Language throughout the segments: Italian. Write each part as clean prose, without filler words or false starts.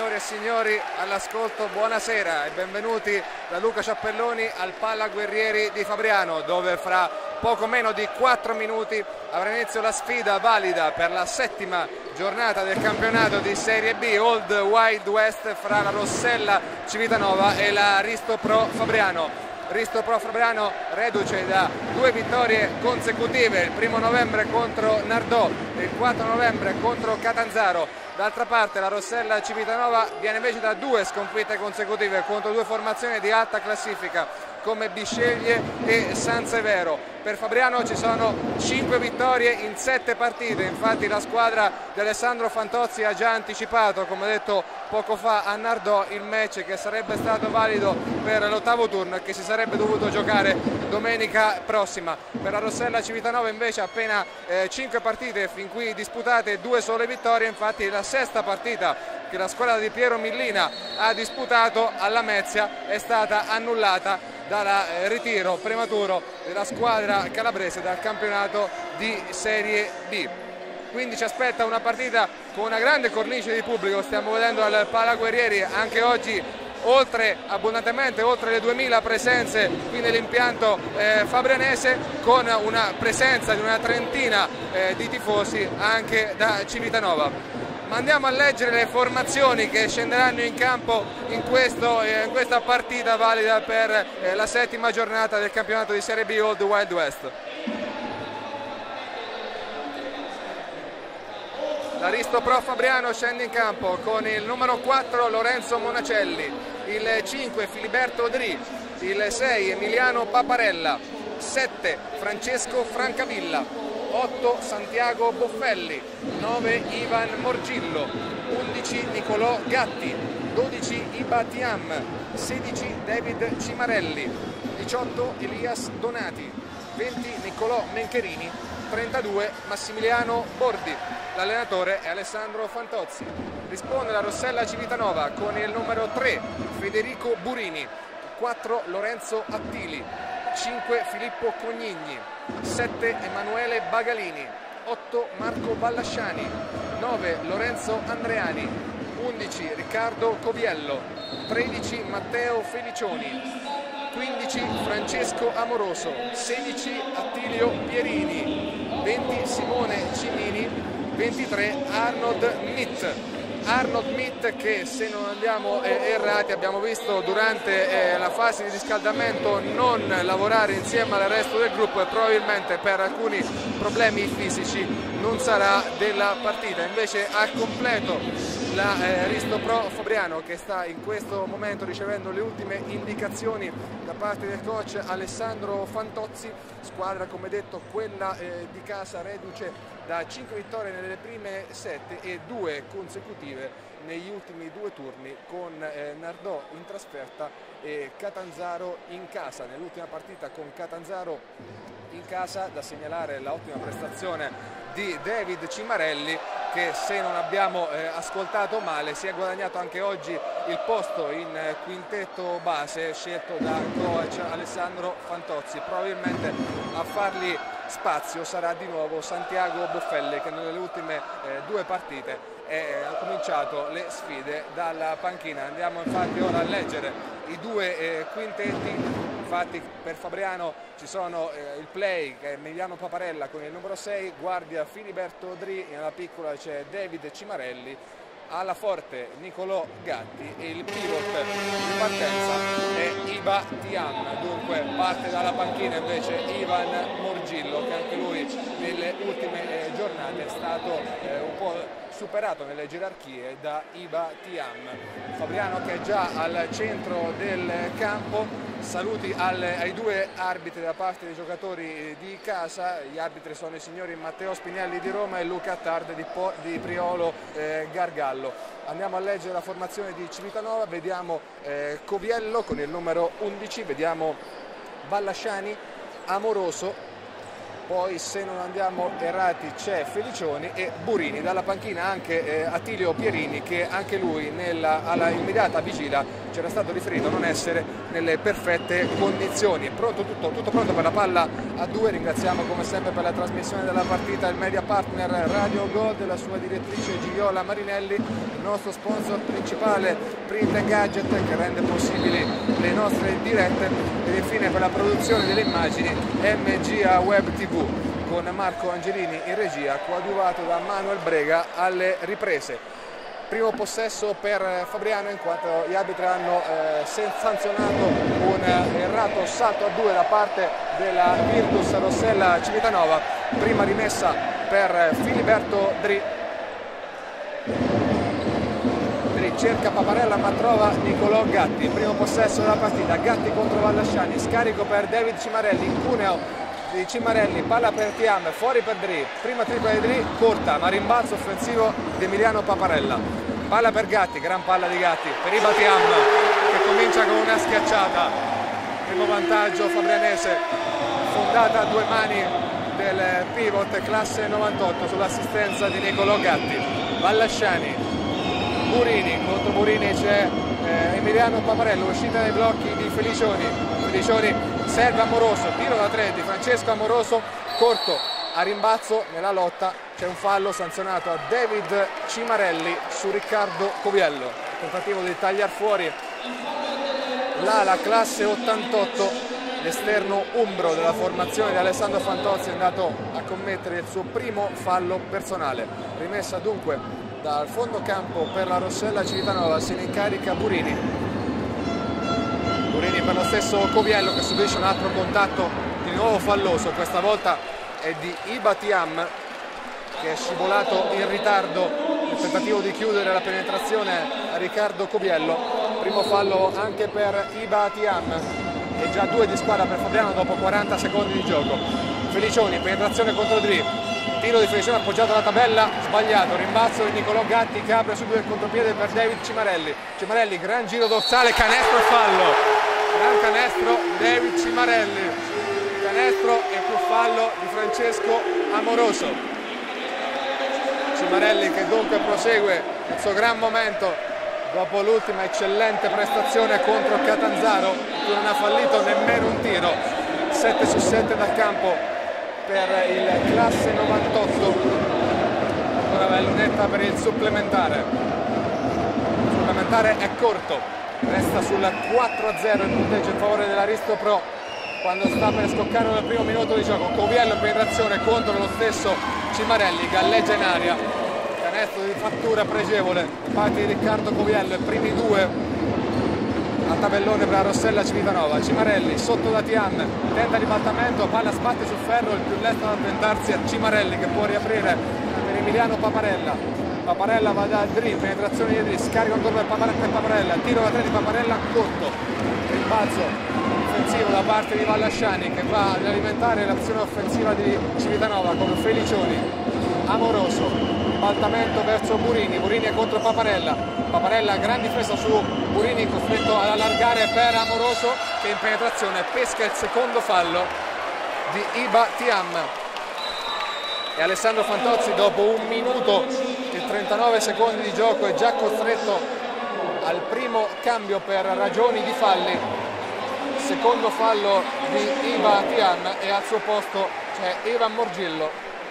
Signore e signori, all'ascolto buonasera e benvenuti da Luca Ciappelloni al Palla Guerrieri di Fabriano, dove fra poco meno di 4 minuti avrà inizio la sfida valida per la 7ª giornata del campionato di Serie B Old Wild West fra la Rossella Civitanova e la Risto Pro Fabriano. Risto Pro Fabriano reduce da 2 vittorie consecutive, il 1° novembre contro Nardò e il 4 novembre contro Catanzaro. D'altra parte la Rossella Civitanova viene invece da 2 sconfitte consecutive contro 2 formazioni di alta classifica come Bisceglie e San Severo. Per Fabriano ci sono 5 vittorie in 7 partite, infatti la squadra di Alessandro Fantozzi ha già anticipato, come detto poco fa, a Nardò il match che sarebbe stato valido per l'8° turno e che si sarebbe dovuto giocare domenica prossima. Per la Rossella Civitanova invece appena 5 partite fin qui disputate, 2 sole vittorie, infatti la 6ª partita che la squadra di Piero Millina ha disputato alla Mezia è stata annullata dal ritiro prematuro della squadra calabrese dal campionato di Serie B. Quindi ci aspetta una partita con una grande cornice di pubblico, stiamo vedendo al Palla Guerrieri anche oggi abbondantemente oltre le 2000 presenze qui nell'impianto fabrianese, con una presenza di una trentina di tifosi anche da Civitanova. Ma andiamo a leggere le formazioni che scenderanno in campo in questa partita valida per la 7ª giornata del campionato di Serie B Old Wild West. La Risto Pro Fabriano scende in campo con il numero 4 Lorenzo Monacelli, il 5 Filiberto Odri, il 6 Emiliano Paparella, 7 Francesco Francavilla, 8 Santiago Boffelli, 9 Ivan Morgillo, 11 Nicolò Gatti, 12 Iba Tiam, 16 David Cimarelli, 18 Elias Donati, 20 Nicolò Mencherini, 32 Massimiliano Bordi. L'allenatore è Alessandro Fantozzi. Risponde la Rossella Civitanova con il numero 3 Federico Burini, 4 Lorenzo Attili, 5 Filippo Cognigni, 7 Emanuele Bagalini, 8 Marco Ballasciani, 9 Lorenzo Andreani, 11 Riccardo Coviello, 13 Matteo Felicioni, 15 Francesco Amoroso, 16 Attilio Pierini, 20 Simone Cimini, 23 Arnold Mitt. Arnold Mitt che, se non andiamo errati, abbiamo visto durante la fase di riscaldamento non lavorare insieme al resto del gruppo e probabilmente per alcuni problemi fisici non sarà della partita. Invece al completo la Risto Pro Fabriano, che sta in questo momento ricevendo le ultime indicazioni da parte del coach Alessandro Fantozzi. Squadra, come detto, quella di casa, reduce da 5 vittorie nelle prime 7 e 2 consecutive negli ultimi 2 turni, con Nardò in trasferta e Catanzaro in casa. Nell'ultima partita con Catanzaro in casa da segnalare l'ottima prestazione di David Cimarelli, che, se non abbiamo ascoltato male, si è guadagnato anche oggi il posto in quintetto base scelto da coach Alessandro Fantozzi. Probabilmente a fargli spazio sarà di nuovo Santiago Boffelli, che nelle ultime 2 partite ha cominciato le sfide dalla panchina. Andiamo infatti ora a leggere i 2 quintetti. Infatti per Fabriano ci sono il play, che è Emiliano Paparella con il numero 6, guardia Filiberto Odri, nella piccola c'è David Cimarelli, alla forte Nicolò Gatti e il pivot in partenza è Iba Tiam. Dunque parte dalla panchina invece Ivan Morgillo, che anche lui nelle ultime giornate è stato un po' superato nelle gerarchie da Iba Tiam. Fabriano che è già al centro del campo. Saluti ai 2 arbitri da parte dei giocatori di casa. Gli arbitri sono i signori Matteo Spinelli di Roma e Luca Attard di Priolo Gargallo. Andiamo a leggere la formazione di Civitanova. Vediamo Coviello con il numero 11, vediamo Ballasciani, Amoroso, poi, se non andiamo errati, c'è Felicioni e Burini. Dalla panchina anche Attilio Pierini, che anche lui alla immediata vigilia c'era stato riferito non essere nelle perfette condizioni. Tutto pronto per la palla a 2. Ringraziamo come sempre per la trasmissione della partita il media partner Radio Gold e la sua direttrice Gioia Marinelli, il nostro sponsor principale Print & Gadget che rende possibili le nostre dirette, ed infine per la produzione delle immagini MGA Web TV con Marco Angelini in regia, coadiuvato da Manuel Brega alle riprese. Primo possesso per Fabriano, in quanto gli arbitri hanno sanzionato un errato salto a 2 da parte della Virtus Rossella Civitanova. Prima rimessa per Filiberto Dri. Dri cerca Paparella ma trova Nicolò Gatti. Primo possesso della partita, Gatti contro Vallasciani, scarico per David Cimarelli, in cuneo di Cimarelli, palla per Tiam, fuori per Dri, prima tripla di Dri, corta ma rimbalzo offensivo di Emiliano Paparella, palla per Gatti, gran palla di Gatti per Iba Tiam che comincia con una schiacciata, primo vantaggio fabrianese, fondata a 2 mani del pivot classe 98 sull'assistenza di Nicolò Gatti. Vallasciani, Burini, contro Burini c'è Emiliano Paparella, uscita dai blocchi di Felicioni serve Amoroso, tiro da 3 di Francesco Amoroso, corto a rimbalzo. Nella lotta c'è un fallo sanzionato a David Cimarelli su Riccardo Coviello, tentativo di tagliare fuori l'ala classe 88, l'esterno umbro della formazione di Alessandro Fantozzi è andato a commettere il suo primo fallo personale. Rimessa dunque dal fondo campo per la Rossella Civitanova, se ne incarica Burini per lo stesso Coviello che subisce un altro contatto di nuovo falloso, questa volta è di Iba Tiam che è scivolato in ritardo nel tentativo di chiudere la penetrazione a Riccardo Coviello. Primo fallo anche per Iba Tiam e già 2 di squadra per Fabriano dopo 40 secondi di gioco. Felicioni, penetrazione contro Dri, tiro di Felicioni appoggiato alla tabella, sbagliato, rimbalzo di Nicolò Gatti che apre subito il contropiede per David Cimarelli, gran giro dorsale, canestro e fallo, gran canestro David Cimarelli, canestro e più fallo di Francesco Amoroso. Cimarelli che dunque prosegue il suo gran momento dopo l'ultima eccellente prestazione contro Catanzaro, che non ha fallito nemmeno un tiro. 7 su 7 dal campo per il classe 98. Ancora la lunetta per il supplementare. Il supplementare è corto, resta sul 4-0 il punteggio in favore dell'Aristo Pro quando sta per scoccare nel primo minuto di gioco. Coviello in penetrazione contro lo stesso Cimarelli, galleggia in aria, canestro di fattura pregevole da parte di Riccardo Coviello, i primi 2 a tabellone per la Rossella Civitanova. Cimarelli sotto da Tian, tenta ribaltamento, palla sbatte sul ferro, il più lesto ad avventarsi a Cimarelli che può riaprire per Emiliano Paparella va da Dri, penetrazione di Dri, scarica ancora per Paparella, tiro da 3 di Paparella corto, rimbalzo offensivo da parte di Vallasciani che va ad alimentare l'azione offensiva di Civitanova con Felicioni, Amoroso, ribaltamento verso Burini è contro Paparella, gran difesa su Burini, costretto ad allargare per Amoroso che in penetrazione pesca il secondo fallo di Iba Tiam. E Alessandro Fantozzi dopo 1 minuto e 39 secondi di gioco è già costretto al primo cambio per ragioni di falli. Secondo fallo di Iba Tiam e al suo posto c'è Evan Morgillo.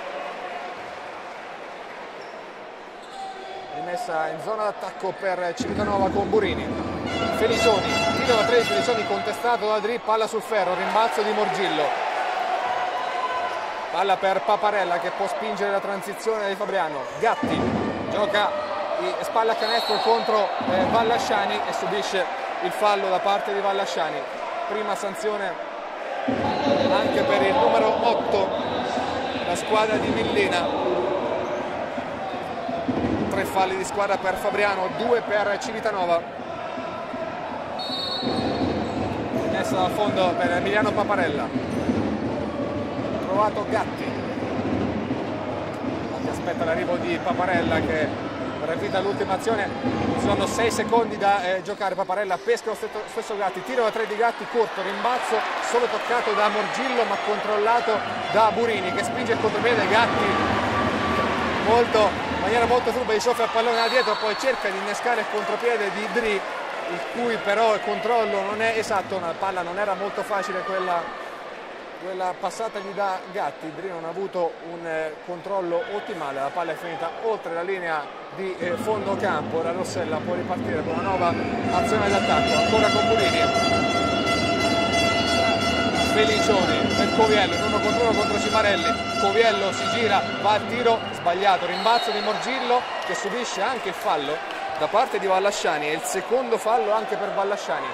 Rimessa in zona d'attacco per Civitanova con Burini. Felicioni, tiro da 3 di Felicioni contestato da Dri, palla sul ferro, rimbalzo di Morgillo. Palla per Paparella che può spingere la transizione di Fabriano. Gatti gioca spalla a canestro contro Vallasciani e subisce il fallo da parte di Vallasciani. Prima sanzione anche per il numero 8, la squadra di Villina. 3 falli di squadra per Fabriano, 2 per Civitanova. Messa dal fondo per Emiliano Paparella. Provato Gatti, aspetta l'arrivo di Paparella che revita l'ultima azione, sono 6 secondi da giocare. Paparella pesca lo stesso Gatti, tiro da 3 di Gatti corto, rimbalzo solo toccato da Morgillo ma controllato da Burini che spinge il contropiede. Gatti in maniera molto furba gli soffia il pallone da dietro, poi cerca di innescare il contropiede di Dri il cui però il controllo non è esatto, la palla non era molto facile quella passatagli da Gatti. Dri non ha avuto un controllo ottimale, la palla è finita oltre la linea di fondo campo. La Rossella può ripartire con una nuova azione d'attacco, ancora con Burini. Felicioni per Coviello, 1 contro 1 contro Cimarelli. Coviello si gira, va al tiro, sbagliato, rimbalzo di Morgillo che subisce anche il fallo da parte di Vallasciani, è il secondo fallo anche per Vallasciani.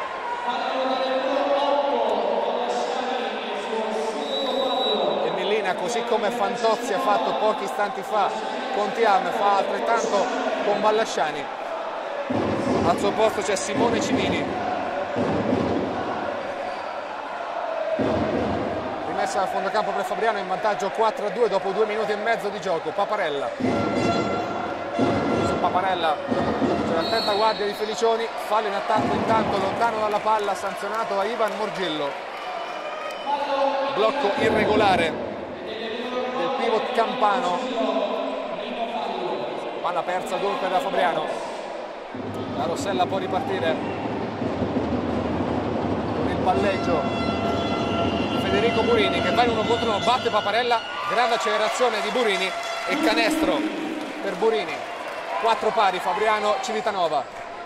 E Mellina, così come Fantozzi ha fatto pochi istanti fa con Tiam, fa altrettanto con Vallasciani. Al suo posto c'è Simone Cimini. Rimessa al fondo campo per Fabriano, in vantaggio 4-2 dopo 2 minuti e mezzo di gioco. Paparella. Su Paparella c'è l'attenta guardia di Felicioni, fallo in attacco intanto lontano dalla palla, sanzionato da Ivan Morgillo. Blocco irregolare del pivot campano. Palla persa dunque da Fabriano. La Rossella può ripartire con il palleggio. Federico Burini che va in 1 contro 1, batte Paparella, grande accelerazione di Burini e canestro per Burini. 4 pari, Fabriano Civitanova.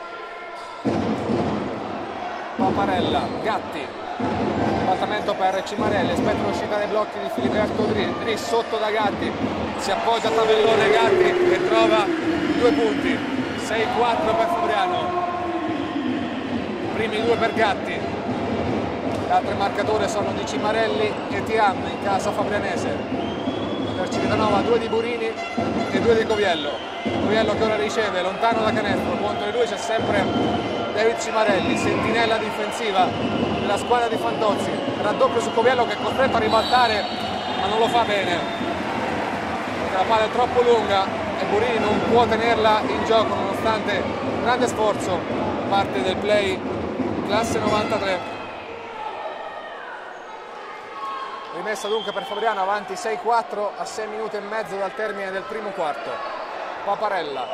Paparella, Gatti, battamento per Cimarelli, aspetta l'uscita dai blocchi di Filiberto Dri. Dri sotto da Gatti, si appoggia a tabellone Gatti e trova 2 punti. 6-4 per Fabriano, primi 2 per Gatti. Le altre marcature sono di Cimarelli e Tiam in casa fabrianese. Per Civitanova 2 di Burini e 2 di Coviello. Coviello che ora riceve lontano da canestro, contro di lui c'è sempre David Cimarelli, sentinella difensiva della squadra di Fantozzi. Raddoppio su Coviello che è costretto a ribaltare ma non lo fa bene perché la palla è troppo lunga e Burini non può tenerla in gioco nonostante un grande sforzo da parte del play classe 93. Rimessa dunque per Fabriano, avanti 6-4 a 6 minuti e mezzo dal termine del primo quarto. Paparella,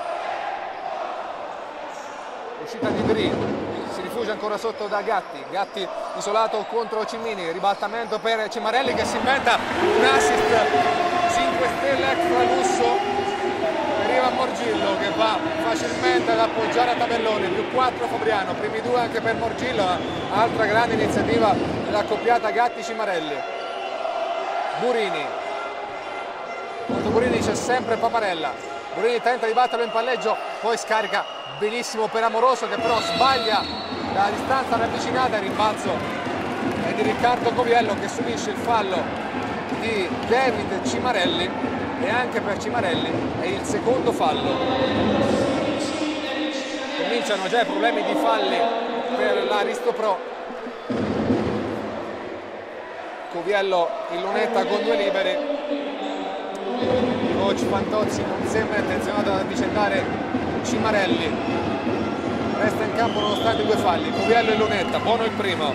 uscita di Dri, si rifugia ancora sotto da Gatti. Gatti isolato contro Cimini, ribaltamento per Cimarelli che si inventa un assist 5 stelle extra lusso per Ivan Morgillo che va facilmente ad appoggiare a tabellone. Più 4 Fabriano, primi 2 anche per Morgillo, altra grande iniziativa dell'accoppiata Gatti-Cimarelli. Burini, contro Burini c'è sempre Paparella. Burini tenta di batterlo in palleggio, poi scarica benissimo per Amoroso che però sbaglia da distanza ravvicinata. Il rimbalzo è di Riccardo Coviello che subisce il fallo di David Cimarelli e anche per Cimarelli è il secondo fallo. Cominciano già i problemi di falli per l'Aristo Pro. Coviello in lunetta con 2 liberi. Coach Fantozzi non sembra intenzionato ad avvicendare Cimarelli, resta in campo nonostante 2 falli. Coviello in lunetta, buono il primo.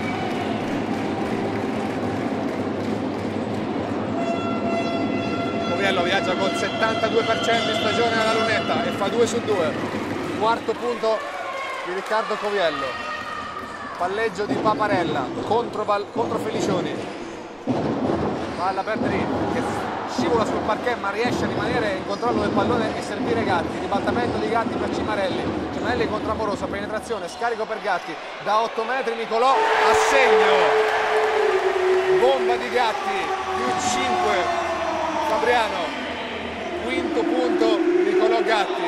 Coviello viaggia col 72% in stagione alla lunetta e fa 2 su 2. Quarto punto di Riccardo Coviello. Palleggio di Paparella contro Felicioni. Palla per Dri che scivola sul parquet ma riesce a rimanere in controllo del pallone e servire Gatti. Ribaltamento di Gatti per Cimarelli. Cimarelli contro Amoroso, penetrazione, scarico per Gatti da 8 metri. Nicolò a segno. Bomba di Gatti, più 5 Fabriano. Quinto punto Nicolò Gatti.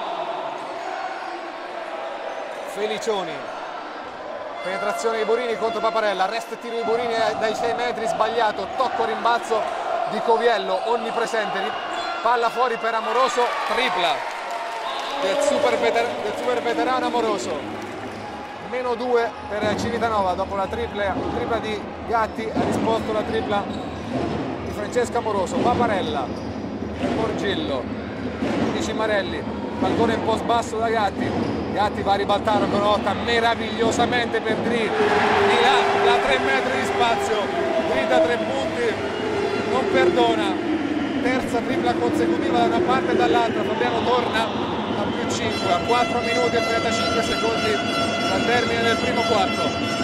Felicioni. Penetrazione di Burini contro Paparella, resta il tiro di Burini dai 6 metri, sbagliato, tocco rimbalzo di Coviello, onnipresente, palla fuori per Amoroso, tripla del super veterano Amoroso. Meno 2 per Civitanova dopo la tripla di Gatti, ha risposto la tripla di Francesco Amoroso. Paparella per Morgillo, di Cimarelli, pallone un po' sbasso da Gatti. Gatti va a ribaltare con Otta meravigliosamente per Dri, di là da 3 metri di spazio, Dri da 3 punti, non perdona, terza tripla consecutiva da una parte e dall'altra. Fabriano torna a più 5. 35 a 4 minuti e 35 secondi dal termine del primo quarto.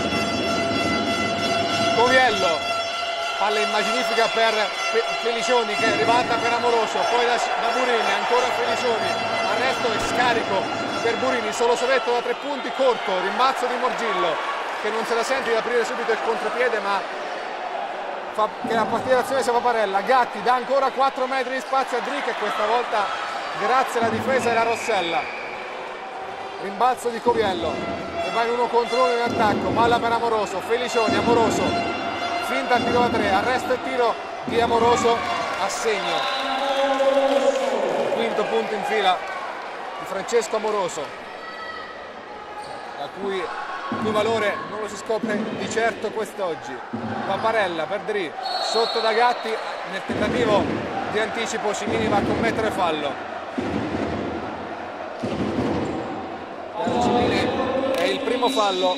Coviello, palla immaginifica per Felicioni che ribalta per Amoroso, poi da Burini, ancora Felicioni, arresto e scarico per Burini, solo soletto da 3 punti, corto, rimbalzo di Morgillo che non se la sente di aprire subito il contropiede, ma che a partire dall'azione sia Paparella. Gatti dà ancora 4 metri di spazio a Dri, che questa volta grazie alla difesa della Rossella. Rimbalzo di Coviello che va in 1 contro 1 in attacco, palla per Amoroso, Felicioni, Amoroso, finta al tiro da 3, arresto e tiro di Amoroso, a segno. Quinto punto in fila di Francesco Amoroso, da cui valore non lo si scopre di certo quest'oggi. Paparella per Dri, sotto da Gatti, nel tentativo di anticipo Cimini va a commettere fallo. Per Cimini è il primo fallo.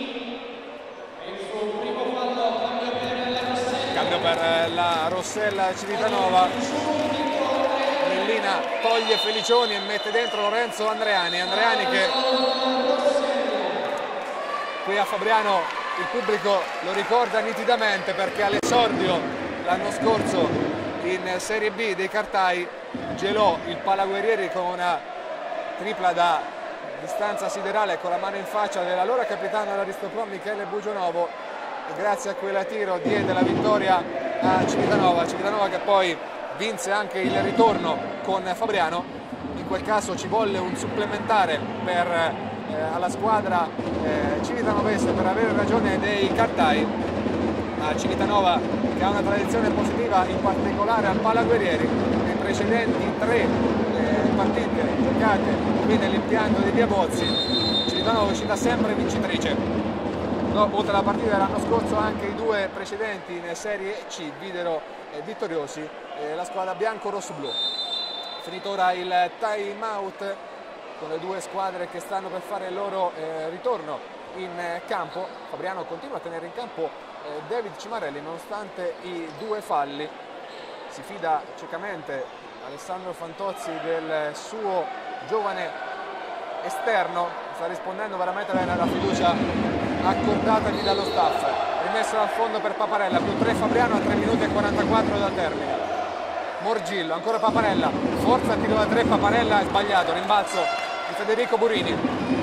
Cambio per la Rossella Civitanova. Mellina toglie Felicioni e mette dentro Lorenzo Andreani. Andreani che qui a Fabriano il pubblico lo ricorda nitidamente, perché all'esordio l'anno scorso in Serie B dei Cartai gelò il Palaguerrieri con una tripla da distanza siderale con la mano in faccia dell'allora capitano dell'Aristopro Michele Bugionovo, e grazie a quella tiro diede la vittoria a Civitanova che poi vinse anche il ritorno con Fabriano. In quel caso ci volle un supplementare per alla squadra civitanovese per avere ragione dei Cartai, ma Civitanova che ha una tradizione positiva in particolare al Palaguerrieri. Nei precedenti 3 partite giocate qui nell'impianto di Via Bozzi, Civitanova è uscita sempre vincitrice. Oltre alla partita dell'anno scorso anche i 2 precedenti in Serie C videro vittoriosi la squadra bianco-rosso-blu. Finito ora il time out con le 2 squadre che stanno per fare il loro ritorno in campo. Fabriano continua a tenere in campo David Cimarelli nonostante i 2 falli. Si fida ciecamente Alessandro Fantozzi del suo giovane esterno, sta rispondendo veramente bene alla fiducia accordatagli dallo staff. Rimesso dal fondo per Paparella, più 3 Fabriano a 3 minuti e 44 dal termine. Morgillo, ancora Paparella, forza tiro da 3, Paparella è sbagliato, rimbalzo di Federico Burini,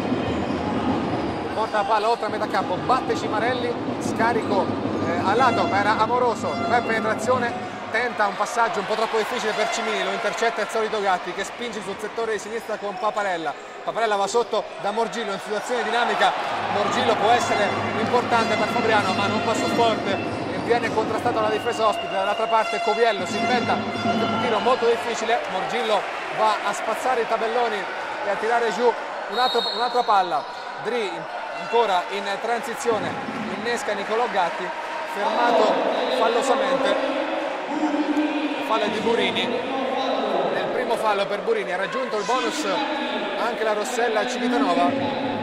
porta la palla oltre a metà campo, batte Cimarelli, scarico a lato per Amoroso, per penetrazione, tenta un passaggio un po' troppo difficile per Cimini, lo intercetta il solito Gatti che spinge sul settore di sinistra con Paparella. Paparella va sotto da Morgillo in situazione dinamica, Morgillo può essere importante per Fabriano ma non passa forte e viene contrastato alla difesa ospite. Dall'altra parte Coviello si inventa un tiro molto difficile, Morgillo va a spazzare i tabelloni e a tirare giù un'altra palla. Dri ancora in transizione innesca Nicolò Gatti, fermato fallosamente. Fallo di Burini. Nel primo fallo per Burini ha raggiunto il bonus anche la Rossella Civitanova,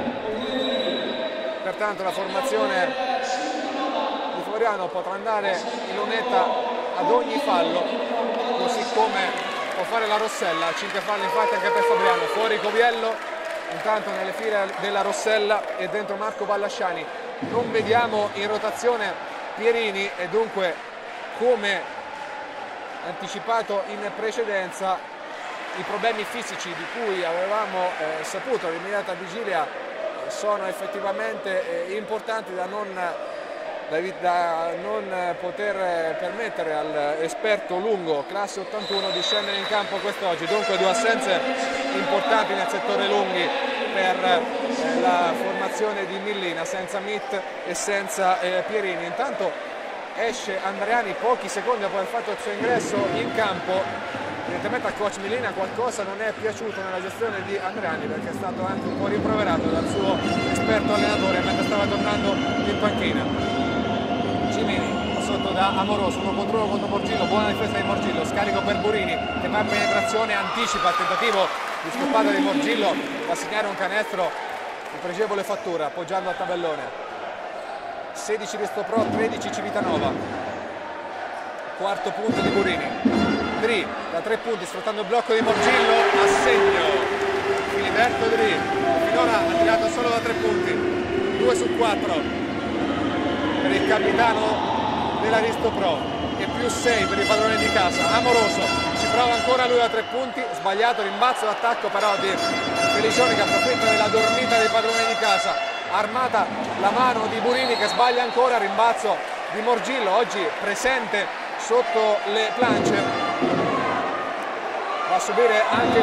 pertanto la formazione di Fabriano potrà andare in lunetta ad ogni fallo, così come può fare la Rossella. 5 falli infatti anche per Fabriano. Fuori Coviello, intanto nelle file della Rossella e dentro Marco Ballasciani. Non vediamo in rotazione Pierini e dunque, come anticipato in precedenza, i problemi fisici di cui avevamo saputo all'immediata vigilia sono effettivamente importanti da non poter permettere all'esperto Lungo, classe 81, di scendere in campo quest'oggi. Dunque 2 assenze importanti nel settore lunghi per la formazione di Millina, senza Mit e senza Pierini. Intanto esce Andreani pochi secondi dopo aver fatto il suo ingresso in campo. Evidentemente a coach Millina qualcosa non è piaciuto nella gestione di Andreani, perché è stato anche un po' rimproverato dal suo esperto allenatore mentre stava tornando in panchina. Cimini sotto da Amoroso, 1 contro 1 contro Morgillo, buona difesa di Morgillo, scarico per Burini che va in penetrazione, anticipa il tentativo di scappata di Morgillo da segnare un canestro di pregevole fattura appoggiando al tabellone. 16 Aristopro, 13 Civitanova. Quarto punto di Burini. Dri da 3 punti sfruttando il blocco di Morgillo, a segno Filiberto Dri, finora ha tirato solo da 3 punti, 2 su 4 per il capitano dell'Aristo Pro e più 6 per il padrone di casa. Amoroso ci prova ancora lui da 3 punti, sbagliato, rimbalzo d'attacco però di Felicioni che approfitta della dormita del padrone di casa, armata la mano di Burini che sbaglia ancora, rimbalzo di Morgillo, oggi presente sotto le planche, va a subire anche il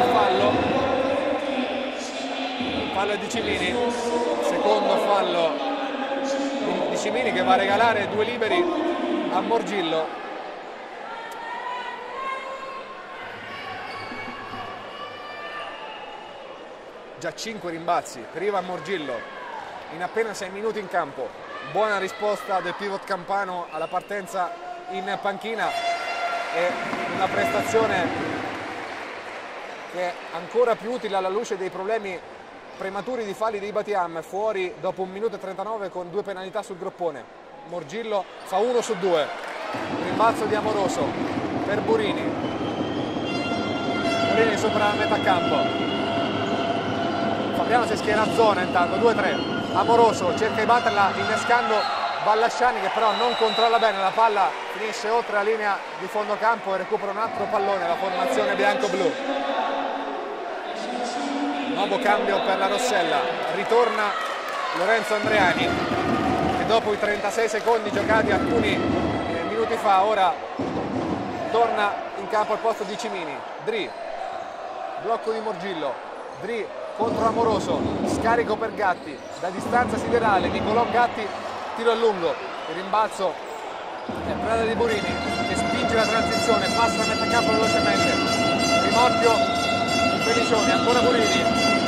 fallo di Cimini, secondo fallo di Cimini che va a regalare 2 liberi a Morgillo. Già 5 rimbalzi per Ivan Morgillo in appena 6 minuti in campo. Buona risposta del pivot campano alla partenza in panchina e una prestazione che è ancora più utile alla luce dei problemi prematuri di falli di Ibatiam, fuori dopo 1 minuto e 39 con 2 penalità sul groppone. Morgillo fa 1 su 2, rimbalzo di Amoroso per Burini sopra la metà campo. Fabriano si schiera a zona intanto, 2-3, Amoroso cerca di batterla innescando Ballasciani che però non controlla bene, la palla finisce oltre la linea di fondo campo e recupera un altro pallone la formazione bianco-blu. Nuovo cambio per la Rossella, ritorna Lorenzo Andreani che dopo i 36 secondi giocati alcuni minuti fa ora torna in campo al posto di Cimini. Dri, blocco di Morgillo, Dri contro Amoroso, scarico per Gatti, da distanza siderale, Nicolò Gatti, tiro a lungo, il rimbalzo è preda di Burini che spinge la transizione, passa la metà campo velocemente, rimorchio di Felicioni, ancora Burini,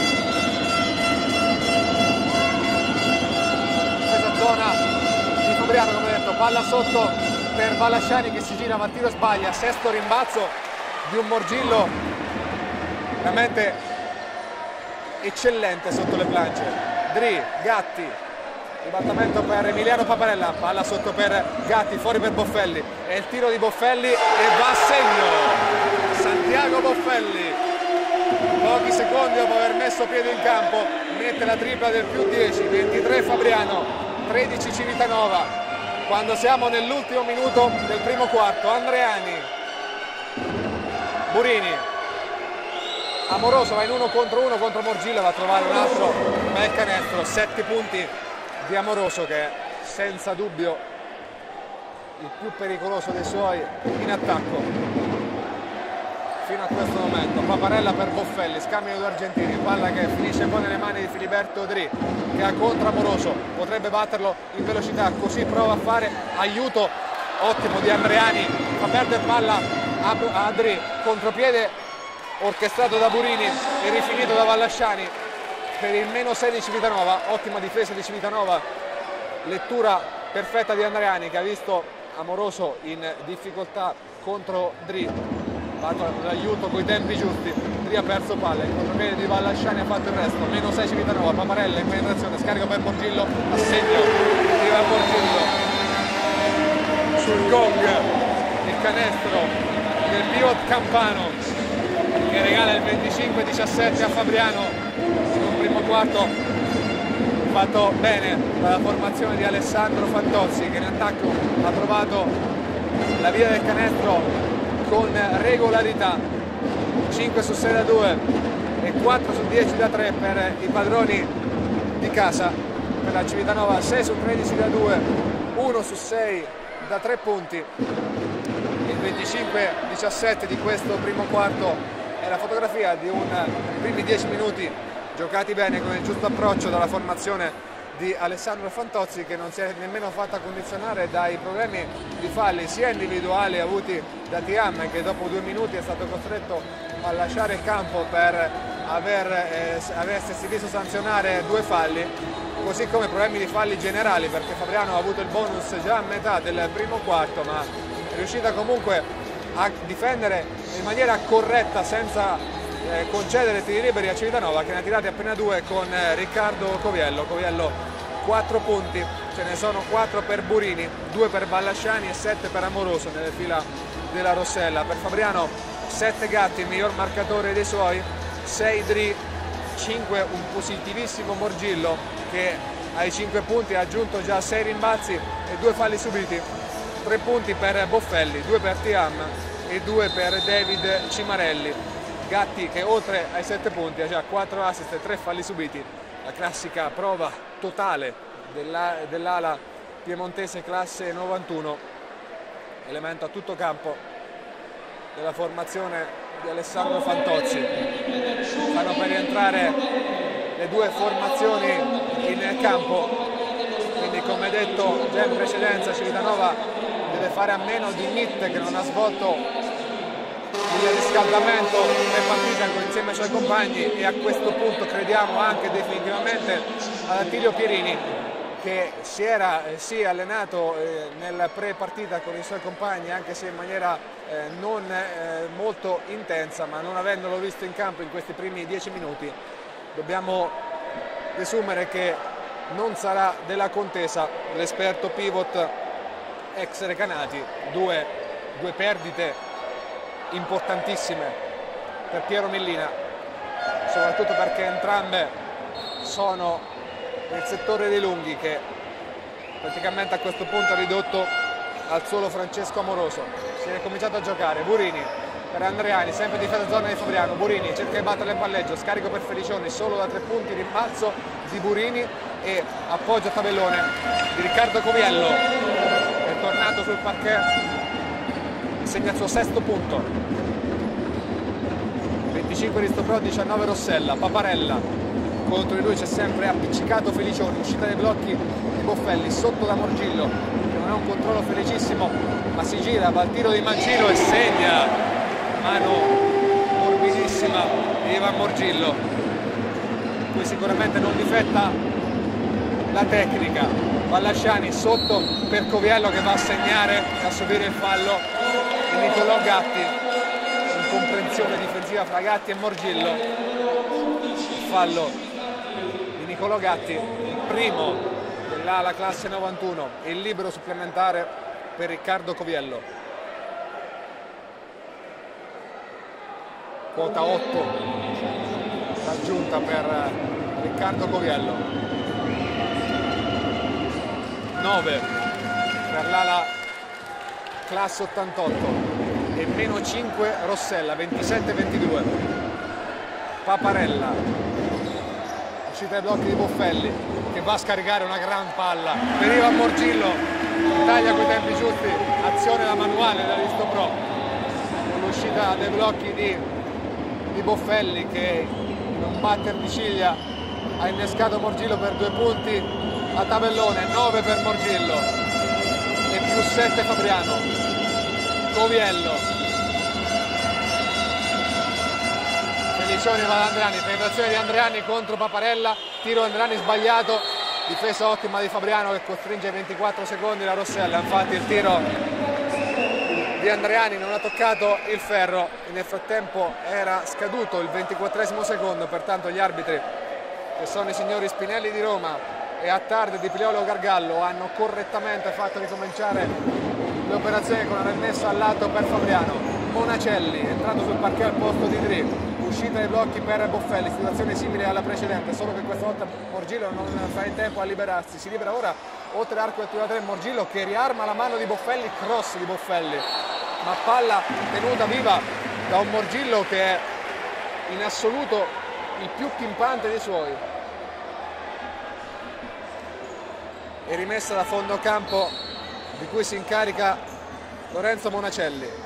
questa zona di Fabriano come detto, palla sotto per Ballasciani che si gira ma il tiro sbaglia, sesto rimbalzo di un Morgillo veramente eccellente sotto le planche. Dri, Gatti, ribaltamento per Emiliano Paparella, palla sotto per Gatti, fuori per Boffelli, è il tiro di Boffelli e va a segno Santiago Boffelli, pochi secondi dopo aver messo piede in campo mette la tripla del più 10, 23 Fabriano, 13 Civitanova, quando siamo nell'ultimo minuto del primo quarto. Andreani, Burini, Amoroso va in 1 contro 1 contro Morgillo, va a trovare un altro bel canestro, 7 punti di Amoroso che è senza dubbio il più pericoloso dei suoi in attacco fino a questo momento. Paparella per Boffelli, scambio di 2 argentini, palla che finisce poi nelle mani di Filiberto Dri che ha contro Amoroso, potrebbe batterlo in velocità, così prova a fare, aiuto ottimo di Andreani, fa perdere palla a Dri, contropiede orchestrato da Burini e rifinito da Ballasciani per il -6 di Civitanova, ottima difesa di Civitanova, lettura perfetta di Andreani che ha visto Amoroso in difficoltà contro Dri, l'aiuto con i tempi giusti, Dri ha perso palla, il contropiede di Ballasciani ha fatto il resto, -6 Civitanova, Paparella in penetrazione, scarico per Morgillo, assegno, arriva Morgillo sul gong, il canestro del pivot campano che regala il 25-17 a Fabriano in un primo quarto fatto bene dalla formazione di Alessandro Fantozzi che in attacco ha trovato la via del canestro con regolarità, 5 su 6 da 2 e 4 su 10 da 3 per i padroni di casa, per la Civitanova 6 su 13 da 2, 1 su 6 da 3 punti. Il 25-17 di questo primo quarto è la fotografia di primi 10 minuti giocati bene con il giusto approccio dalla formazione di Alessandro Fantozzi che non si è nemmeno fatta condizionare dai problemi di falli sia individuali avuti da Thiam che dopo 2 minuti è stato costretto a lasciare il campo per aversi visto sanzionare 2 falli, così come problemi di falli generali perché Fabriano ha avuto il bonus già a metà del primo quarto ma è riuscita comunque a difendere in maniera corretta senza concedere tiri liberi a Civitanova che ne ha tirati appena 2 con Riccardo Coviello. Coviello 4 punti, ce ne sono 4 per Burini, 2 per Ballasciani e 7 per Amoroso nelle fila della Rossella. Per Fabriano 7 Gatti, il miglior marcatore dei suoi, 6 Dri 5 un positivissimo Morgillo che ai 5 punti ha aggiunto già 6 rimbalzi e 2 falli subiti. 3 punti per Boffelli, 2 per Thiam e 2 per David Cimarelli. Gatti che oltre ai 7 punti ha già 4 assist e 3 falli subiti. La classica prova totale dell'ala piemontese classe 91, elemento a tutto campo della formazione di Alessandro Fantozzi. Fanno per rientrare le 2 formazioni in campo, quindi come detto già in precedenza Civitanova deve fare a meno di Mitt che non ha svolto il riscaldamento per partita insieme ai suoi compagni, e a questo punto crediamo anche definitivamente ad Attilio Pierini, che si era allenato nel pre-partita con i suoi compagni, anche se in maniera non molto intensa, ma non avendolo visto in campo in questi primi 10 minuti dobbiamo desumere che non sarà della contesa l'esperto pivot ex Recanati. Due perdite importantissime per Piero Millina, soprattutto perché entrambe sono nel settore dei lunghi, che praticamente a questo punto è ridotto al solo Francesco Amoroso. Si è cominciato a giocare. Burini per Andreani, sempre difesa zona di Fabriano. Burini cerca di battere il palleggio, scarico per Felicioni solo da 3 punti, rimbalzo di Burini e appoggio a tabellone di Riccardo Coviello, è tornato sul parquet, segna il suo 6° punto. 25 Ristoprò, 19 Rossella. Paparella, contro di lui c'è sempre appiccicato Felicioni, uscita dei blocchi di Boffelli, sotto da Morgillo che non è un controllo felicissimo ma si gira, va al tiro di Mangino e segna. Mano morbidissima di Ivan Morgillo, qui sicuramente non difetta la tecnica. Vallasciani sotto per Coviello che va a segnare e a subire il fallo di Nicolò Gatti, incomprensione difensiva fra Gatti e Morgillo. Il fallo di Nicolò Gatti, il primo dell'ala classe 91, e il libero supplementare per Riccardo Coviello. Quota 8 raggiunta per Riccardo Coviello, 9 per l'ala classe 88 e meno 5 Rossella, 27-22. Paparella, uscita dai blocchi di Boffelli che va a scaricare una gran palla per Ivan Morgillo, taglia coi tempi giusti, azione da manuale da Ristoprò, con l'uscita dai blocchi di Boffelli che in un batter di ciglia ha innescato Morgillo per 2 punti a tabellone. 9 per Morgillo e più 7 Fabriano. Coviello, Felicioni va da Andreani, penetrazione di Andreani contro Paparella, tiro Andreani sbagliato, difesa ottima di Fabriano che costringe 24 secondi la Rossella. Infatti il tiro di Andreani non ha toccato il ferro, nel frattempo era scaduto il 24° secondo, pertanto gli arbitri, che sono i signori Spinelli di Roma e Attard di Pliolo Gargallo, hanno correttamente fatto ricominciare le operazioni con una rimessa al lato per Fabriano. Monacelli è entrato sul parquet al posto di Dri, uscita dai blocchi per Boffelli, situazione simile alla precedente, solo che questa volta Morgillo non fa in tempo a liberarsi. Si libera ora oltre arco del tiro da 3 Morgillo che riarma la mano di Boffelli, cross di Boffelli, ma palla tenuta viva da un Morgillo che è in assoluto il più pimpante dei suoi. E rimessa da fondo campo di cui si incarica Lorenzo Monacelli.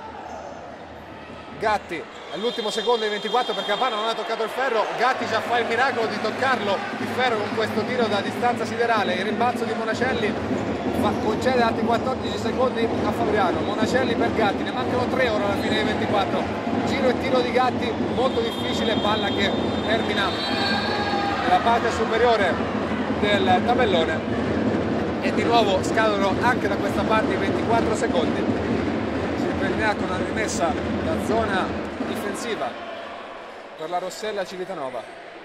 Gatti all'ultimo secondo di 24 perché Campana non ha toccato il ferro, Gatti già fa il miracolo di toccarlo il ferro con questo tiro da distanza siderale. Il rimbalzo di Monacelli concede altri 14 secondi a Fabriano. Monacelli per Gatti, ne mancano 3 ora alla fine dei 24. Giro e tiro di Gatti molto difficile, palla che termina nella parte superiore del tabellone e di nuovo scadono anche da questa parte i 24 secondi. Prenderà con una rimessa da zona difensiva per la Rossella Civitanova.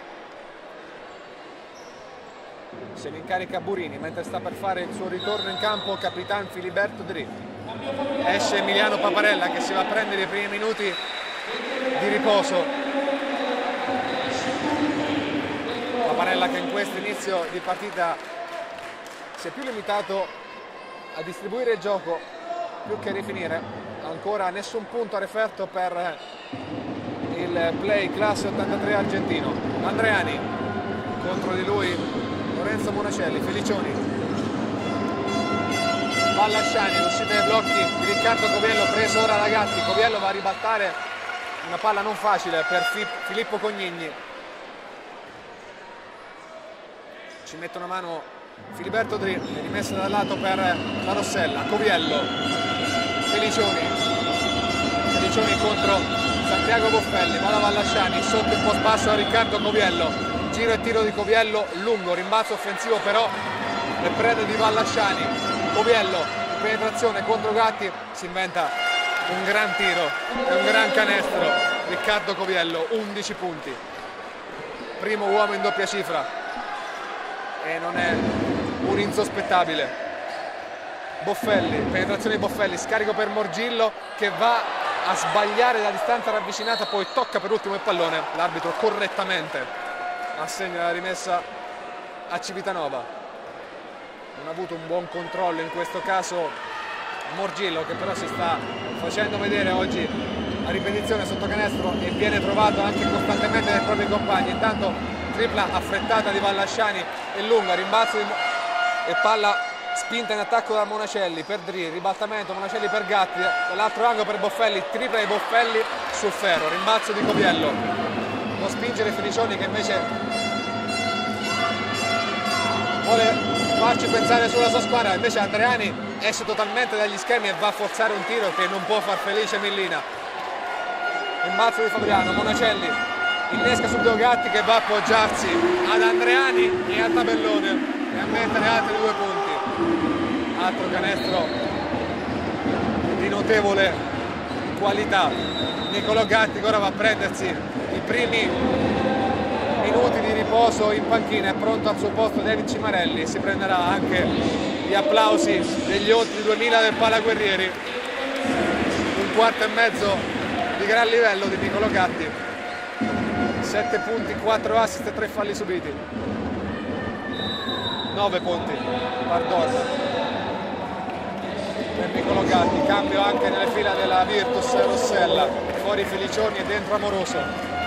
Se ne incarica Burini mentre sta per fare il suo ritorno in campo Capitan Filiberto Dri. Esce Emiliano Paparella che si va a prendere i primi minuti di riposo. Paparella che in questo inizio di partita si è più limitato a distribuire il gioco più che a rifinire. Ancora nessun punto a referto per il play classe 83 argentino. Andreani, contro di lui Lorenzo Monacelli, Felicioni, Vallasciani, l'uscita dei blocchi di Riccardo Coviello, preso ora da Gatti. Coviello va a ribaltare una palla non facile per Filippo Cognigni. Ci mette una mano Filiberto Dri, rimessa dal lato per la Rossella. Coviello, Felicioni contro Santiago Boffelli, va da Vallasciani, sotto il post basso da Riccardo Coviello, giro e tiro di Coviello lungo, rimbalzo offensivo però le prede di Vallasciani. Coviello, penetrazione contro Gatti, si inventa un gran tiro e un gran canestro. Riccardo Coviello, 11 punti, primo uomo in doppia cifra e non è un insospettabile. Boffelli, penetrazione di Boffelli, scarico per Morgillo che va a sbagliare da distanza ravvicinata, poi tocca per ultimo il pallone. L'arbitro correttamente assegna la rimessa a Civitanova. Non ha avuto un buon controllo in questo caso Morgillo, che però si sta facendo vedere oggi a ripetizione sotto canestro e viene trovato anche costantemente dai propri compagni. Intanto tripla affrettata di Vallasciani e lunga, rimbalzo e palla spinta in attacco da Monacelli per Dri, ribaltamento Monacelli per Gatti, dall'altro angolo per Boffelli, tripla di Boffelli sul ferro, rimbalzo di Coviello, può spingere Felicioni che invece vuole farci pensare sulla sua squadra, invece Andreani esce totalmente dagli schemi e va a forzare un tiro che non può far felice Millina. Rimbalzo di Fabriano, Monacelli innesca subito Gatti che va a appoggiarsi ad Andreani e a Tabellone e a mettere altri 2 punti. Altro canestro di notevole qualità. Nicolò Gatti che ora va a prendersi i primi minuti di riposo in panchina, è pronto al suo posto David Cimarelli, si prenderà anche gli applausi degli oltre 2000 del Palaguerrieri. Un quarto e mezzo di gran livello di Nicolò Gatti, 7 punti, 4 assist e 3 falli subiti, 9 punti, pardon, per Nicolò Gatti. Cambio anche nelle fila della Virtus Rossella, fuori Felicioni e dentro Amoroso.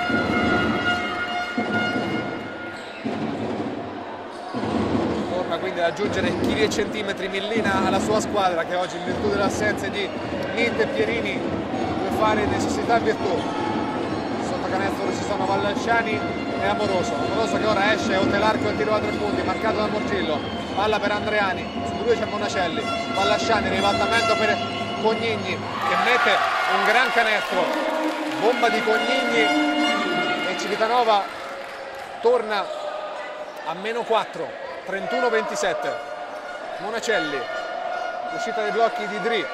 Torna quindi ad aggiungere chili e centimetri Millina alla sua squadra, che oggi in virtù dell'assenza di Nint e Pierini deve fare necessità virtù. Sotto canestro ci sono Vallasciani e Amoroso che ora esce oltre l'arco e tiro a 3 punti, marcato da Morgillo, palla per Andreani, su lui c'è Monacelli, Vallasciani, ribaltamento per Cognigni che mette un gran canestro, bomba di Cognigni e Civitanova torna a -4, 31-27. Monacelli, l'uscita dei blocchi di Dri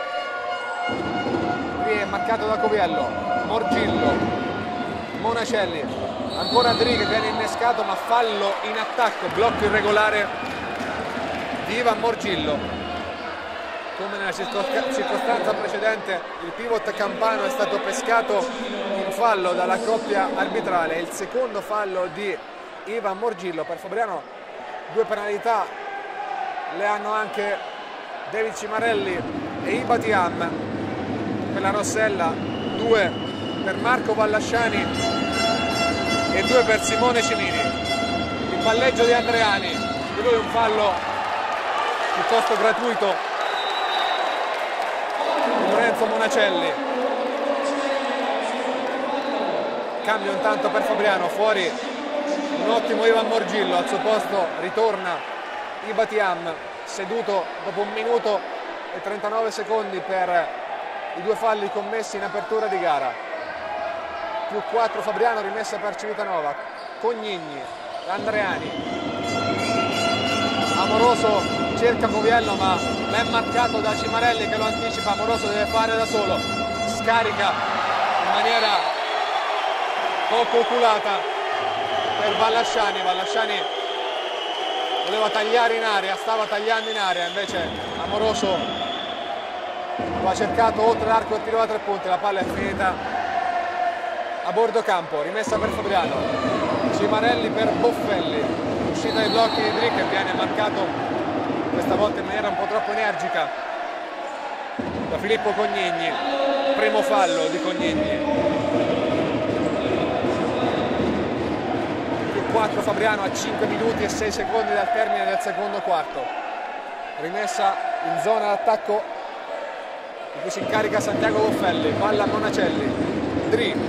è marcato da Coviello, Morgillo, Monacelli, ancora Dri che viene innescato ma fallo in attacco, blocco irregolare di Ivan Morgillo. Come nella circostanza precedente il pivot campano è stato pescato in fallo dalla coppia arbitrale, il secondo fallo di Ivan Morgillo. Per Fabriano 2 penalità le hanno anche David Cimarelli e Ibatiam. Per la Rossella 2 per Marco Vallasciani e 2 per Simone Cimini. Il palleggio di Andreani, per lui un fallo piuttosto gratuito di Lorenzo Monacelli. Cambio intanto per Fabriano, fuori un ottimo Ivan Morgillo, al suo posto ritorna Ibatiam, seduto dopo 1 minuto e 39 secondi per i 2 falli commessi in apertura di gara. Più 4 Fabriano, rimessa per Civitanova, Cognigni, Andreani, Amoroso cerca Coviello ma ben marcato da Cimarelli che lo anticipa. Amoroso deve fare da solo, scarica in maniera poco oculata per Vallasciani. Vallasciani voleva tagliare in area, stava tagliando in area, invece Amoroso lo ha cercato oltre l'arco e tiro da 3 punti. La palla è finita a bordo campo, rimessa per Fabriano. Cimarelli per Boffelli, uscita dai blocchi di Dri che viene marcato questa volta in maniera un po' troppo energica da Filippo Cognigni. Primo fallo di Cognigni. Più 4 Fabriano a 5 minuti e 6 secondi dal termine del secondo quarto. Rimessa in zona d'attacco di cui si incarica Santiago Boffelli, palla a Monacelli, Dri,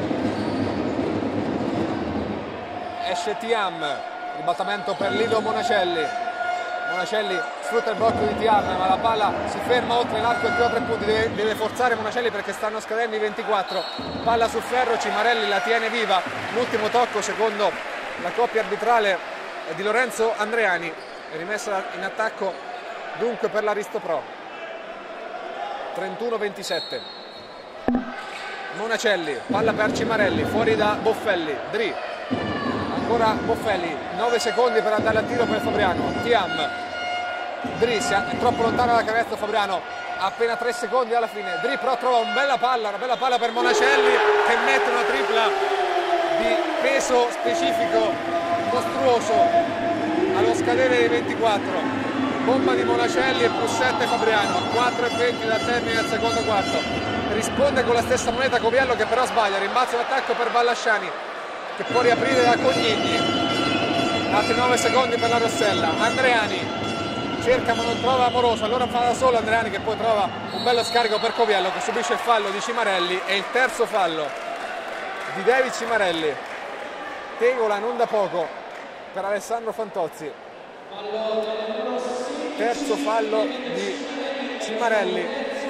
esce Thiam, ribattimento per Lido Monacelli. Monacelli sfrutta il blocco di Thiam, ma la palla si ferma oltre l'arco e più a 3 punti, deve forzare Monacelli perché stanno scadendo i 24. Palla sul ferro, Cimarelli la tiene viva, l'ultimo tocco secondo la coppia arbitrale è di Lorenzo Andreani, è rimessa in attacco dunque per l'Aristo Pro. 31-27. Monacelli, palla per Cimarelli, fuori da Boffelli, Dri, ancora Boffelli, 9 secondi per andare al tiro per Fabriano. Thiam, Dri è troppo lontano dalla canestro Fabriano, appena 3 secondi alla fine. Dri però trova una bella palla per Monacelli che mette una tripla di peso specifico mostruoso allo scadere dei 24. Bomba di Monacelli e più 7 Fabriano, 4:20 dal termine del secondo quarto. Risponde con la stessa moneta Coviello che però sbaglia, rimbalzo d'attacco per Vallasciani che può riaprire da Cognigni. Altri 9 secondi per la Rossella. Andreani cerca ma non trova Amoroso, allora fa da solo Andreani che poi trova un bello scarico per Coviello che subisce il fallo di Cimarelli e il terzo fallo di David Cimarelli. Tegola non da poco per Alessandro Fantozzi. Terzo fallo di Cimarelli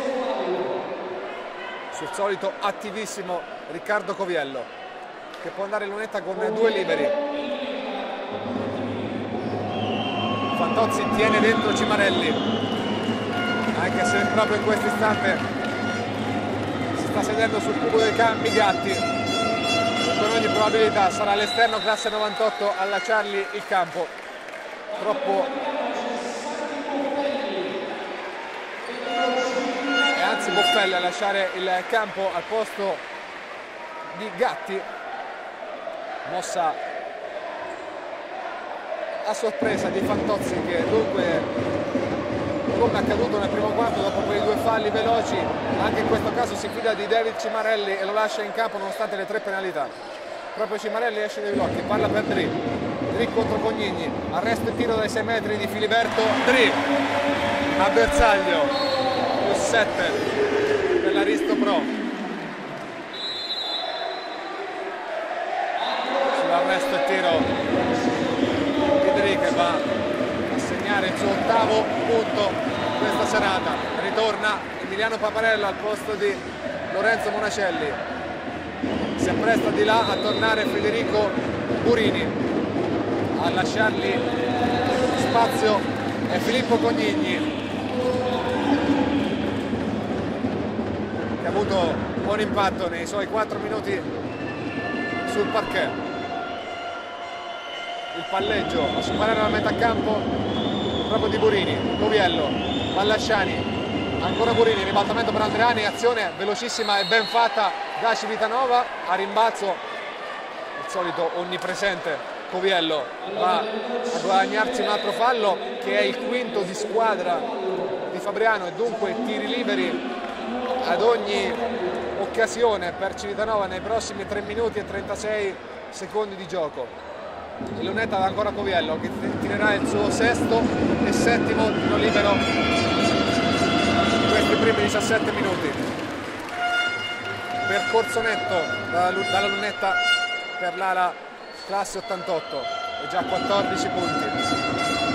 sul solito attivissimo Riccardo Coviello che può andare in lunetta con 2 liberi. Fantozzi tiene dentro Cimarelli anche se proprio in questo istante si sta sedendo sul cubo dei campi Gatti. Con ogni probabilità sarà l'esterno classe 98 a lasciargli il campo. Troppo anzi Boffelli a lasciare il campo al posto di Gatti, mossa a sorpresa di Fantozzi che dunque, come accaduto nel primo quarto dopo quei 2 falli veloci, anche in questo caso si fida di David Cimarelli e lo lascia in campo nonostante le 3 penalità. Proprio Cimarelli esce dai blocchi, palla per Dri, Dri contro Cognigni, arresto e tiro dai 6 metri di Filiberto, Dri a bersaglio. 7 per l'Aristo Pro. Sull'arresto e tiro di Dri che va a segnare il suo 8º punto questa serata. Ritorna Emiliano Paparella al posto di Lorenzo Monacelli. Si appresta di là a tornare Federico Burini. A lasciargli spazio è Filippo Cognigni, che ha avuto buon impatto nei suoi 4 minuti sul parquet. Il palleggio a superare la metà campo proprio di Burini. Coviello, Vallasciani, ancora Burini, ribaltamento per Andreani, azione velocissima e ben fatta da Civitanova. A rimbalzo il solito onnipresente Coviello va a guadagnarsi un altro fallo che è il 5º di squadra di Fabriano e dunque tiri liberi ad ogni occasione per Civitanova nei prossimi 3 minuti e 36 secondi di gioco. In lunetta va ancora Coviello che tirerà il suo 6º e 7º tiro libero in questi primi 17 minuti. Percorso netto dalla lunetta per l'ala classe 88 e già 14 punti.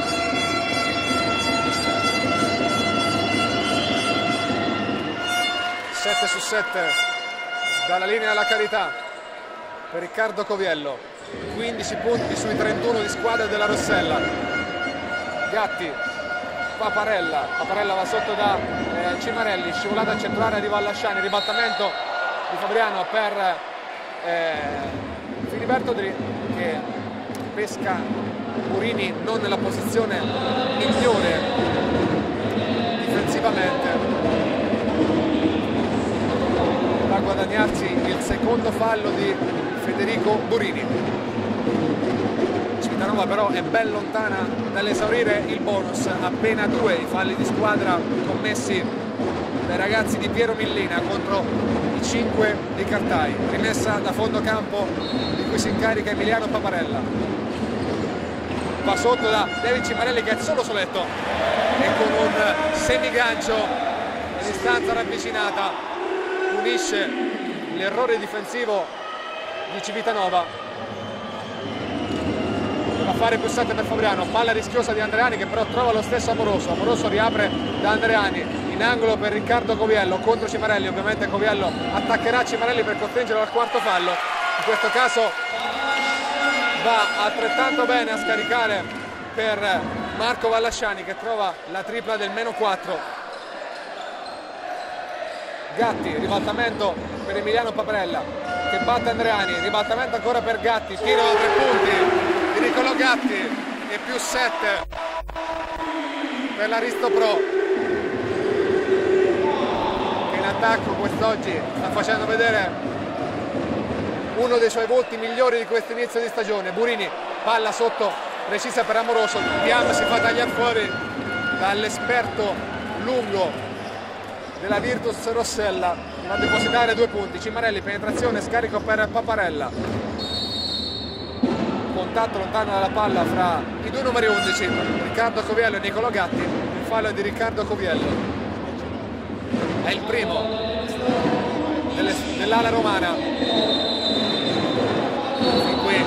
7 su 7 dalla linea alla carità per Riccardo Coviello, 15 punti sui 31 di squadra della Rossella. Gatti, Paparella va sotto da Cimarelli, scivolata centrale di Vallasciani, ribattamento di Fabriano per Filiberto Dri che pesca Burini non nella posizione migliore difensivamente, a guadagnarsi il secondo fallo di Federico Burini. Civitanova però è ben lontana dall'esaurire il bonus, appena 2 i falli di squadra commessi dai ragazzi di Piero Millina contro i 5 di Cartai. Rimessa da fondo campo di cui si incarica Emiliano Paparella, va sotto da David Cimarelli che è solo soletto e con un semigancio a distanza ravvicinata punisce l'errore difensivo di Civitanova. A fare più 7 per Fabriano, palla rischiosa di Andreani che però trova lo stesso Amoroso. Amoroso riapre da Andreani in angolo per Riccardo Coviello contro Cimarelli. Ovviamente Coviello attaccherà Cimarelli per costringerlo al quarto fallo. In questo caso va altrettanto bene a scaricare per Marco Vallasciani che trova la tripla del -4. Gatti, ribaltamento per Emiliano Paparella che batte Andreani, ribaltamento ancora per Gatti, tiro da 3 punti di Nicolò Gatti e più 7 per l'Aristo Pro che in attacco quest'oggi sta facendo vedere uno dei suoi volti migliori di questo inizio di stagione. Burini, palla sotto, precisa per Amoroso, Tiam si fa tagliare fuori dall'esperto lungo della Virtus Rossella, va a depositare 2 punti. Cimarelli, penetrazione, scarico per Paparella, contatto lontano dalla palla fra i 2 numeri 11, Riccardo Coviello e Nicolò Gatti. Il fallo di Riccardo Coviello è il primo dell'ala romana, fin qui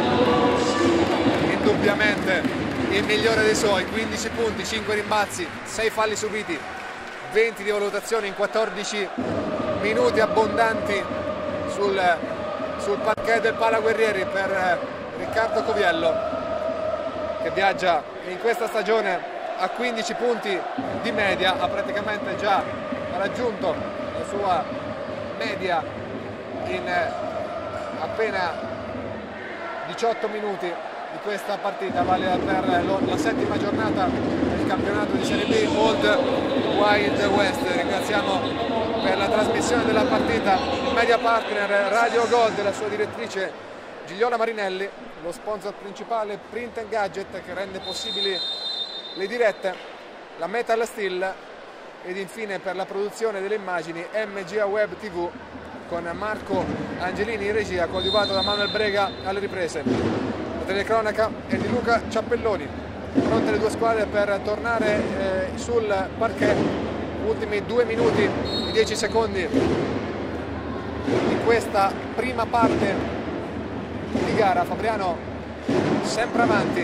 indubbiamente il migliore dei suoi. 15 punti, 5 rimbalzi, 6 falli subiti, 20 di valutazione in 14 minuti abbondanti sul parquet del Palaguerrieri per Riccardo Coviello, che viaggia in questa stagione a 15 punti di media, ha praticamente già raggiunto la sua media in appena 18 minuti di questa partita, vale per la 7ª giornata del campionato di Serie B Old Wild West. Ringraziamo per la trasmissione della partita il media partner Radio Gold e la sua direttrice Gigliola Marinelli, lo sponsor principale Print & Gadget che rende possibili le dirette, la Metal Steel, ed infine per la produzione delle immagini MGA Web TV con Marco Angelini in regia, coadiuvato da Manuel Brega alle riprese. La telecronaca è di Luca Ciappelloni. Pronte le 2 squadre per tornare sul parquet. Ultimi 2 minuti e 10 secondi di questa prima parte di gara. Fabriano sempre avanti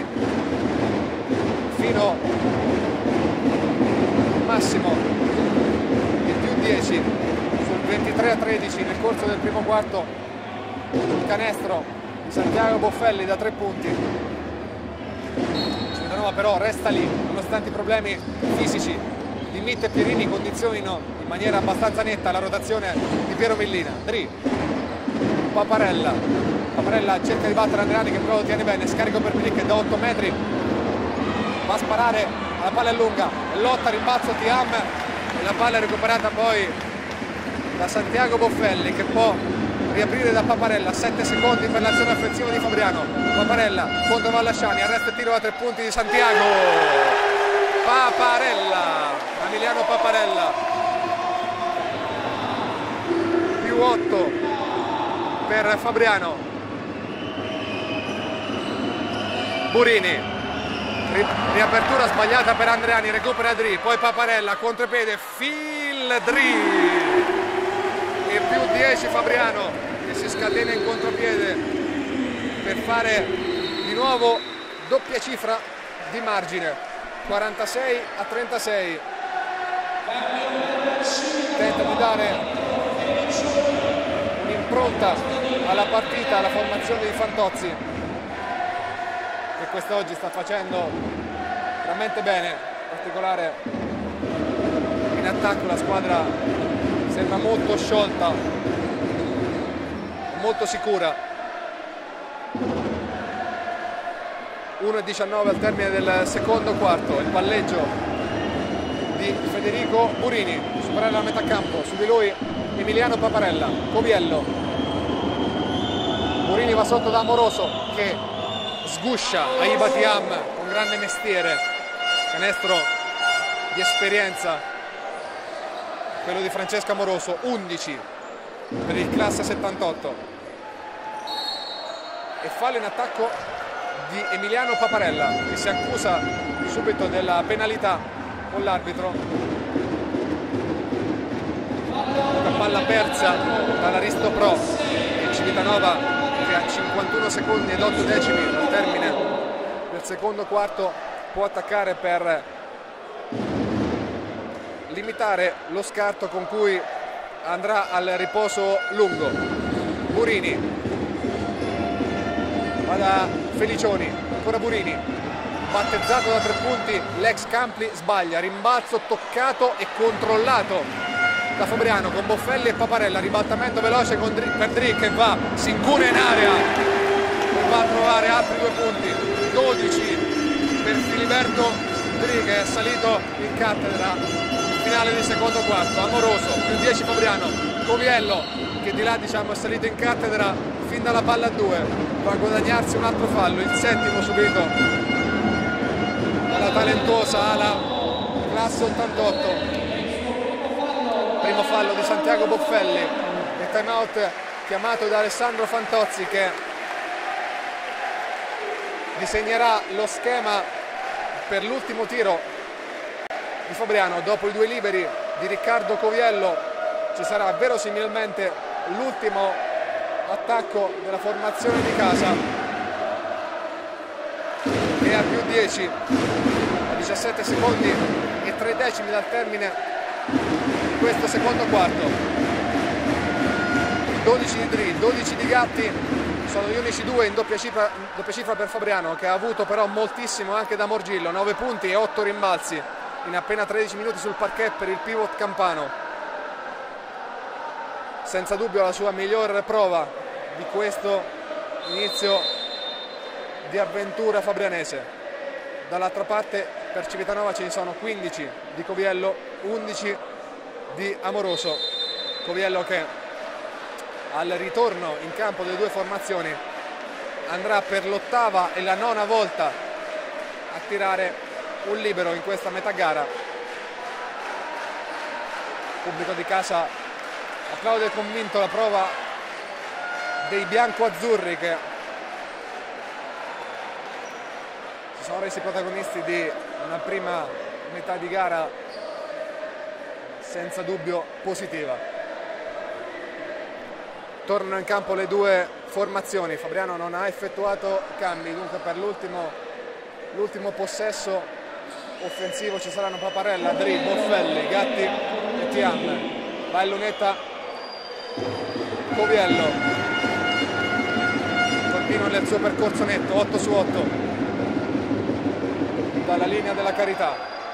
fino al massimo di più 10 sul 23-13 nel corso del primo quarto. Il canestro di Santiago Boffelli da 3 punti. Civitanova però resta lì nonostante i problemi fisici di Mitt e Pierini condizionino in maniera abbastanza netta la rotazione di Piero Millina. Paparella cerca di battere Andreani che però lo tiene bene, scarico per Pilic da 8 metri, va a sparare, la palla è lunga, lotta, rimbalzo Tiam e la palla è recuperata poi da Santiago Boffelli che può riaprire da Paparella. 7 secondi per l'azione offensiva di Fabriano. Paparella contro Vallasciani, arresto e tiro da 3 punti di Santiago. Emiliano Paparella, più 8 per Fabriano. Burini, riapertura sbagliata per Andreani, recupera Dri, poi Paparella, contropiede, Phil Dri e più 10 Fabriano che si scatena in contropiede per fare di nuovo doppia cifra di margine, 46-36. Tenta di dare un'impronta alla partita, alla formazione di Fantozzi, che quest'oggi sta facendo veramente bene, in particolare in attacco la squadra sembra molto sciolta, molto sicura. 1:19 al termine del secondo quarto, il palleggio di Federico Burini, superare la metà campo, su di lui Emiliano Paparella, Coviello, Burini va sotto da Amoroso che sguscia Aiba Tiam con grande mestiere, canestro di esperienza, quello di Francesco Amoroso. 11 per il classe 78 e fallo in attacco di Emiliano Paparella, che si accusa subito della penalità con l'arbitro. Una palla persa dall'Aristo Pro e Civitanova, che a 51 secondi ed 8 decimi al termine del secondo quarto può attaccare per limitare lo scarto con cui andrà al riposo lungo. Burini va da Felicioni, ancora Burini, battezzato da 3 punti, l'ex Campli sbaglia, rimbalzo toccato e controllato da Fabriano con Boffelli e Paparella, ribaltamento veloce per Dri che si incuna in area e va a trovare altri 2 punti. 12 per Filiberto Dri, che è salito in cattedra finale di secondo quarto. Amoroso più 10 Fabriano, Coviello che di là è salito in cattedra fin dalla palla a 2, va a guadagnarsi un altro fallo, il 7° subito dalla talentuosa ala classe 88. Primo fallo di Santiago Boffelli e time out chiamato da Alessandro Fantozzi, che disegnerà lo schema per l'ultimo tiro di Fabriano. Dopo i 2 liberi di Riccardo Coviello ci sarà verosimilmente l'ultimo attacco della formazione di casa, e a più 10 a 17 secondi e 3 decimi dal termine di questo secondo quarto. 12 di Dri, 12 di Gatti, sono gli unici 2 in doppia cifra per Fabriano, che ha avuto però moltissimo anche da Morgillo, 9 punti e 8 rimbalzi in appena 13 minuti sul parquet per il pivot campano. Senza dubbio la sua miglior prova di questo inizio di avventura fabrianese. Dall'altra parte per Civitanova ce ne sono 15 di Coviello, 11 di Amoroso. Coviello che al ritorno in campo delle 2 formazioni andrà per l'8ª e la 9ª volta a tirare un libero in questa metà gara. Il pubblico di casa applaude convinto la prova dei bianco-azzurri, che si sono resi protagonisti di una prima metà di gara senza dubbio positiva. Tornano in campo le 2 formazioni. Fabriano non ha effettuato cambi, dunque per l'ultimo possesso offensivo ci saranno Paparella, Dri, Boffelli, Gatti e Tiam. Va in lunetta Coviello, continua nel suo percorso netto, 8 su 8 dalla linea della carità.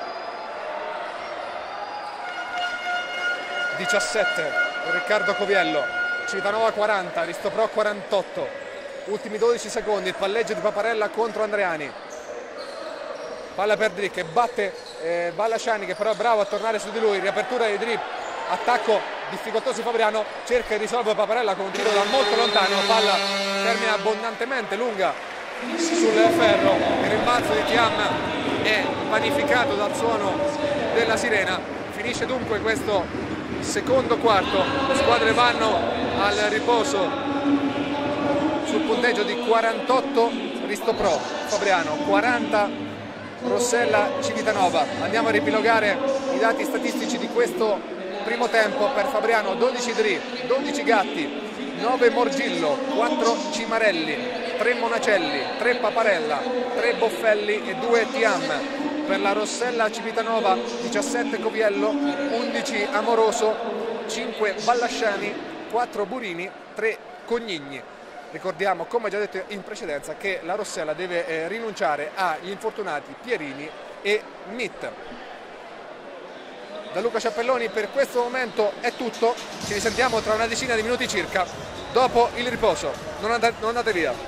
17 Riccardo Coviello, Civitanova 40, Aristo Pro 48, ultimi 12 secondi, il palleggio di Paparella contro Andreani. Palla per Dri che batte Ballasciani, che però è bravo a tornare su di lui, riapertura di Dri, attacco difficoltoso di Fabriano, cerca di risolvere Paparella con un tiro da molto lontano, palla termina abbondantemente lunga sul ferro, il rimbalzo di Tiam è vanificato dal suono della sirena. Finisce dunque questo secondo quarto, le squadre vanno al riposo sul punteggio di 48 Risto Pro Fabriano, 40 Rossella Civitanova. Andiamo a ripilogare i dati statistici di questo primo tempo. Per Fabriano 12 Dri, 12 Gatti, 9 Morgillo, 4 Cimarelli, 3 Monacelli, 3 Paparella, 3 Boffelli e 2 Tiam. Per la Rossella Civitanova 17 Coviello, 11 Amoroso, 5 Ballasciani, 4 Burini, 3 Cognigni. Ricordiamo, come già detto in precedenza, che la Rossella deve rinunciare agli infortunati Pierini e Mitt. Da Luca Ciappelloni per questo momento è tutto, ci risentiamo tra una decina di minuti circa dopo il riposo. Non andate via.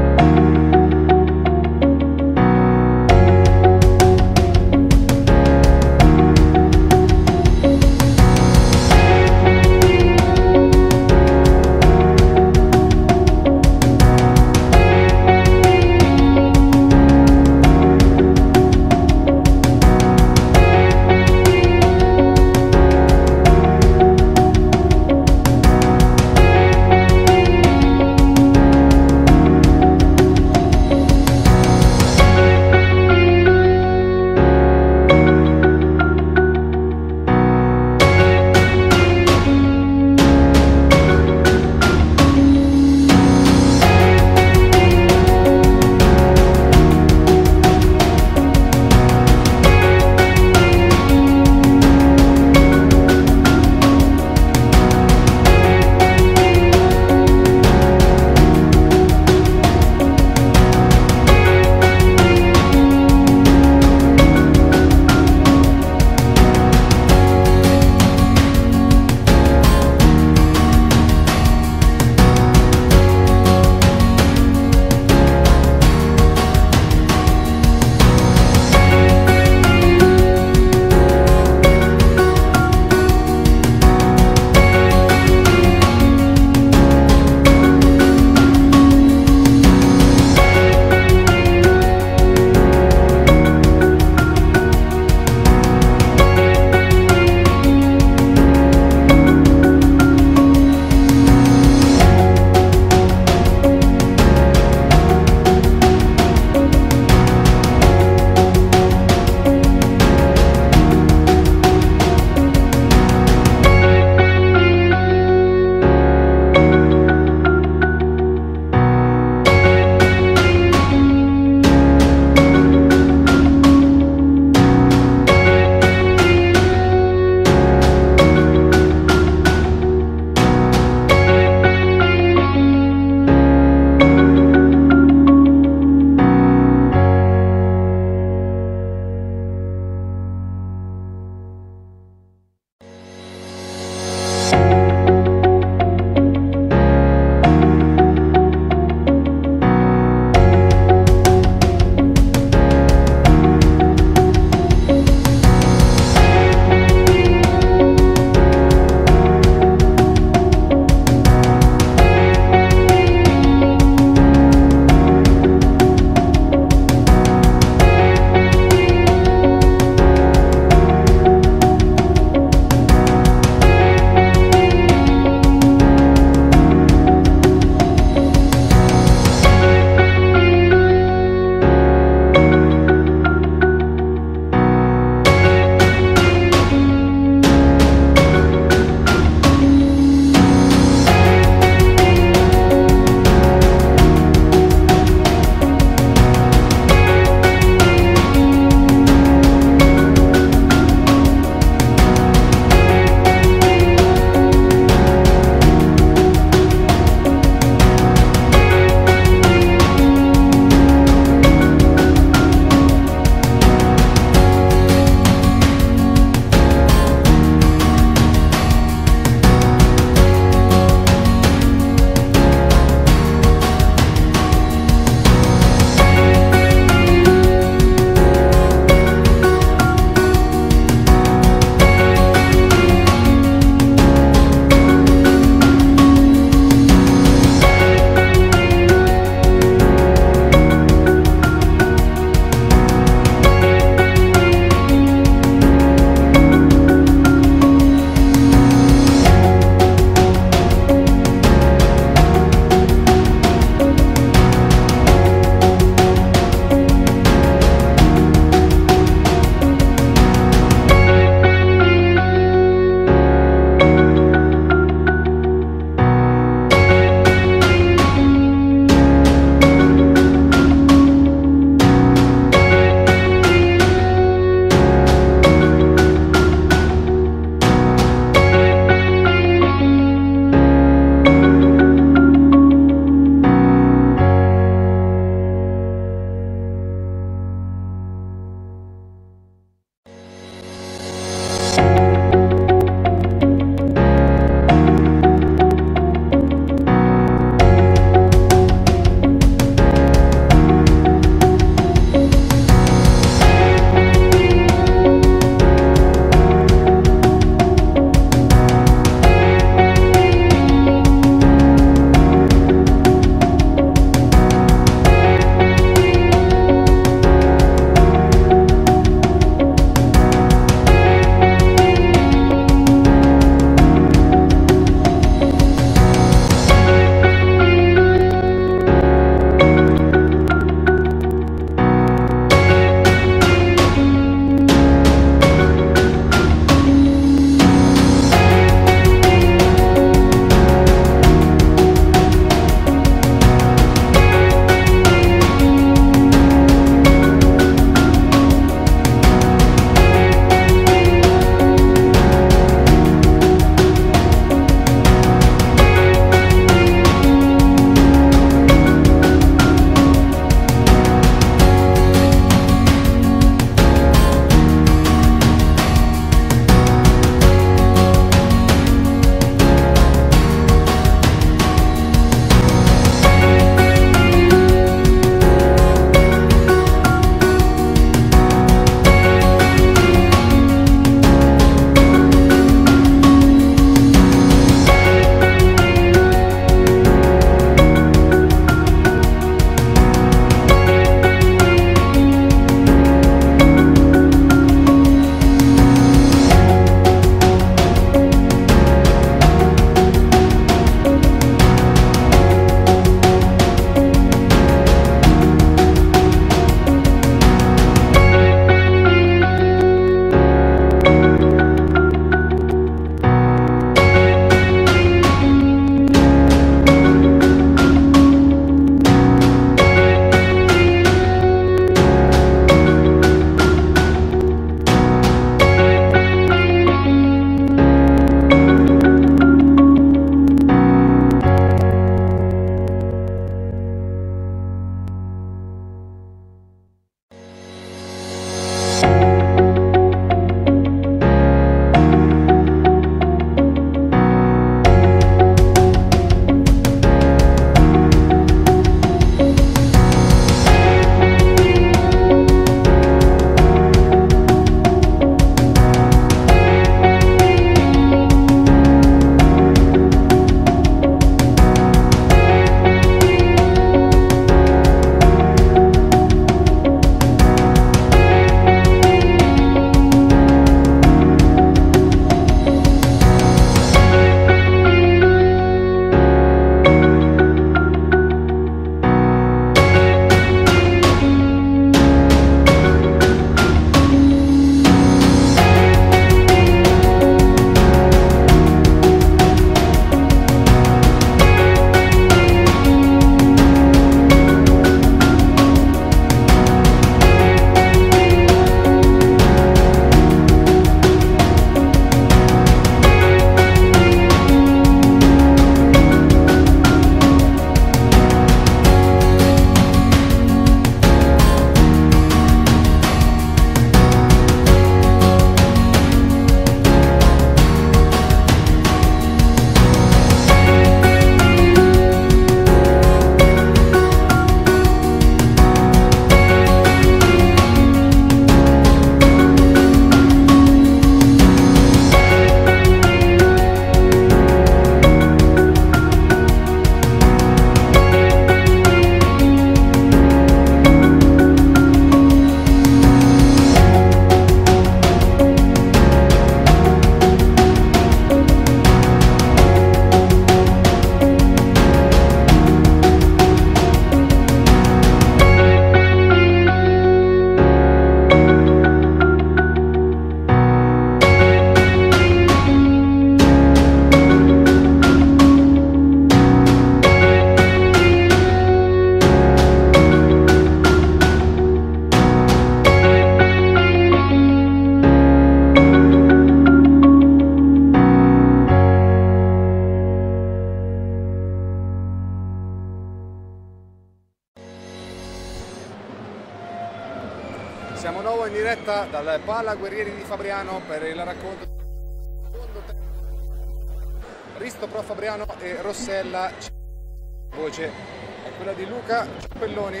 Siamo nuovo in diretta dal Pala Guerrieri di Fabriano per il racconto secondo Risto Pro Fabriano e Rossella. Voce è quella di Luca Ciappelloni,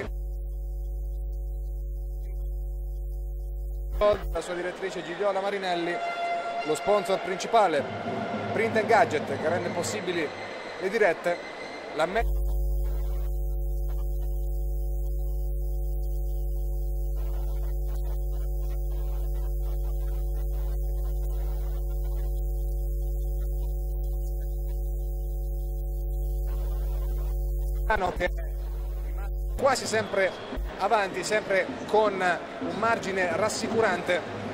la sua direttrice Gigliola Marinelli, lo sponsor principale Print & Gadget che rende possibili le dirette, la che è quasi sempre avanti, sempre con un margine rassicurante.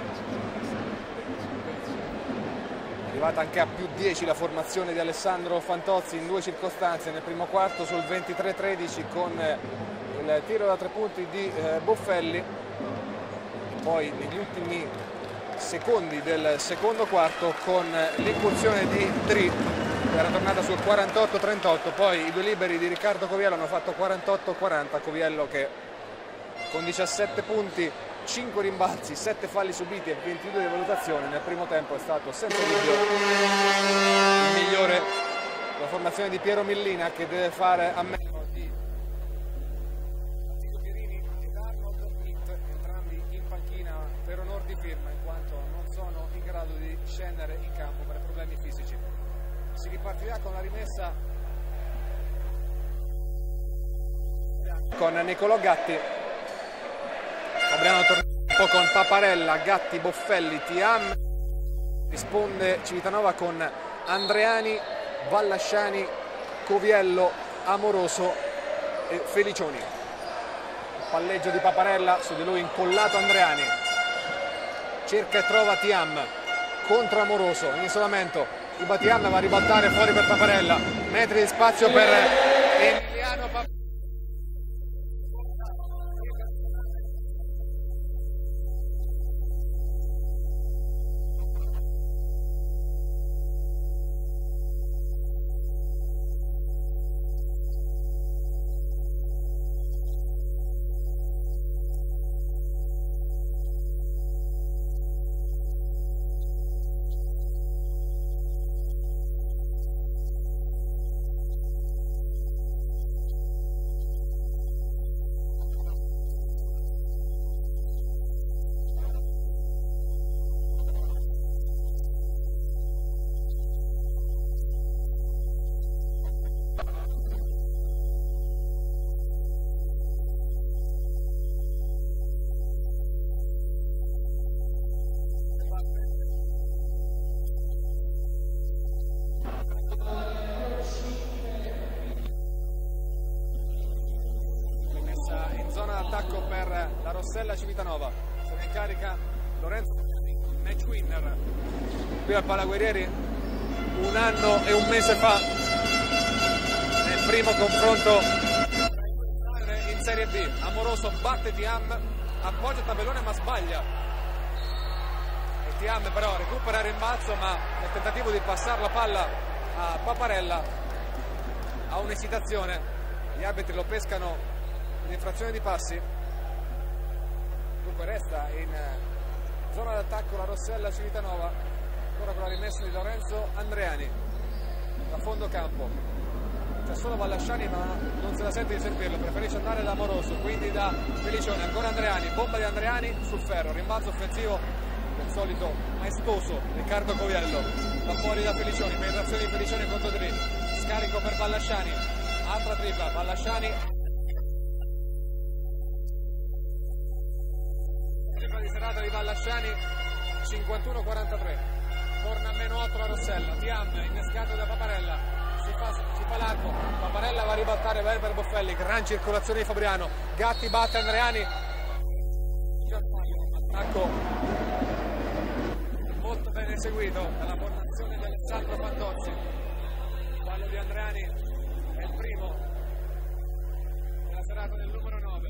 È arrivata anche a più 10 la formazione di Alessandro Fantozzi in due circostanze, nel primo quarto sul 23-13 con il tiro da 3 punti di Boffelli, e poi negli ultimi secondi del secondo quarto con l'incursione di Dri, era tornata sul 48-38, poi i due liberi di Riccardo Coviello hanno fatto 48-40, Coviello che con 17 punti, 5 rimbalzi, 7 falli subiti e 22 di valutazione nel primo tempo è stato senza dubbio il migliore. La formazione di Piero Millina che deve fare a meno di Attilio Pierini ed Arnold Pitt, entrambi in panchina per onor di firma in quanto non sono in grado di scendere in campo per problemi fisici. Si ripartirà con la rimessa con Nicolò Gatti. Fabriano torna un po' con Paparella, Gatti, Boffelli, Tiam. Risponde Civitanova con Andreani, Vallasciani, Coviello, Amoroso e Felicioni. Il palleggio di Paparella, su di lui incollato Andreani. Cerca e trova Tiam contro Amoroso in isolamento. Tiam va a ribaltare fuori per Paparella, metri di spazio per Emiliano Paparella. Attacco per la Rossella Civitanova, se ne incarica Lorenzo, match winner qui al Palaguerrieri un anno e un mese fa nel primo confronto in Serie B. Amoroso batte Tiam, appoggia Tabellone ma sbaglia e Tiam però recupera il rimbalzo, ma nel tentativo di passare la palla a Paparella ha un'esitazione, gli arbitri lo pescano in infrazione di passi. Dunque resta in zona d'attacco la Rossella Civitanova, ora con la rimessa di Lorenzo Andreani da fondo campo. C'è solo Vallasciani ma non se la sente di sentirlo, preferisce andare da Amoroso, quindi da Felicione. Ancora Andreani, bomba di Andreani sul ferro, rimbalzo offensivo del solito maestoso Riccardo Coviello, da fuori da Felicioni, penetrazione di Felicioni contro Dri, scarico per Vallasciani, altra tripla, Vallasciani di serata di Vallasciani, 51-43, torna a meno 8 la Rossella. Tiam innescato da Paparella, si fa l'arco, Paparella va a ribaltare per Boffelli, gran circolazione di Fabriano, Gatti batte Andreani, attacco molto bene eseguito dalla formazione di Alessandro Fantozzi. Il fallo di Andreani è il primo della serata del numero 9.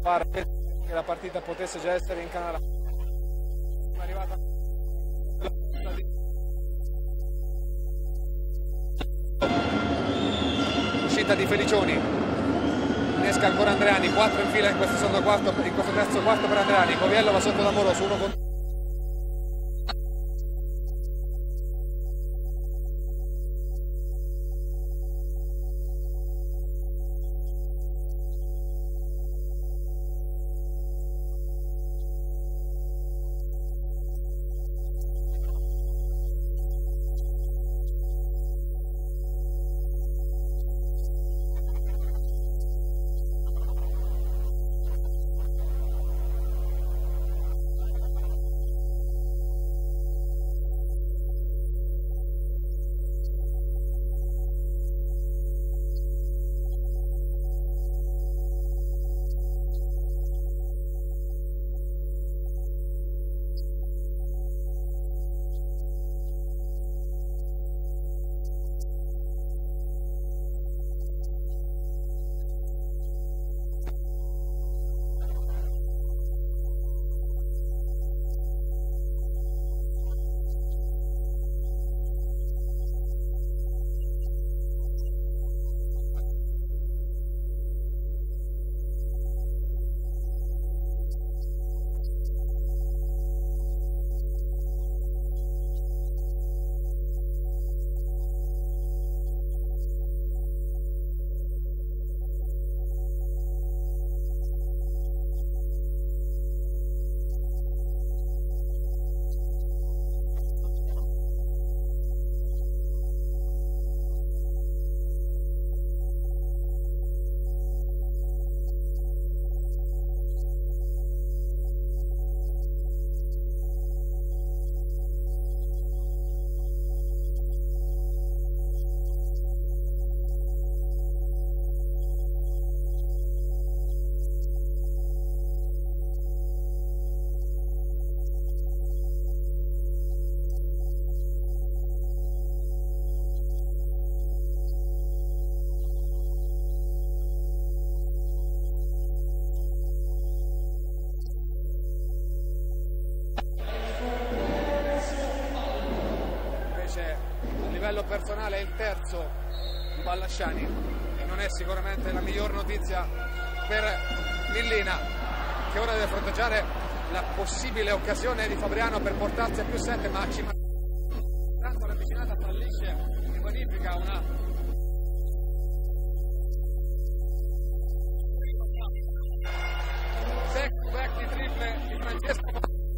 pare che la partita potesse già essere in canale. È arrivata uscita di Felicioni, innesca ancora Andreani, 4 in fila in questo secondo quarto, in questo terzo quarto per Andreani. Coviello va sotto d'Amoroso, 1 contro personale è il terzo di Ballasciani e non è sicuramente la miglior notizia per Millina, che ora deve fronteggiare la possibile occasione di Fabriano per portarsi a +7, ma ci tanto l'avvicinata fallisce e bonifica una back di triple di Francesco.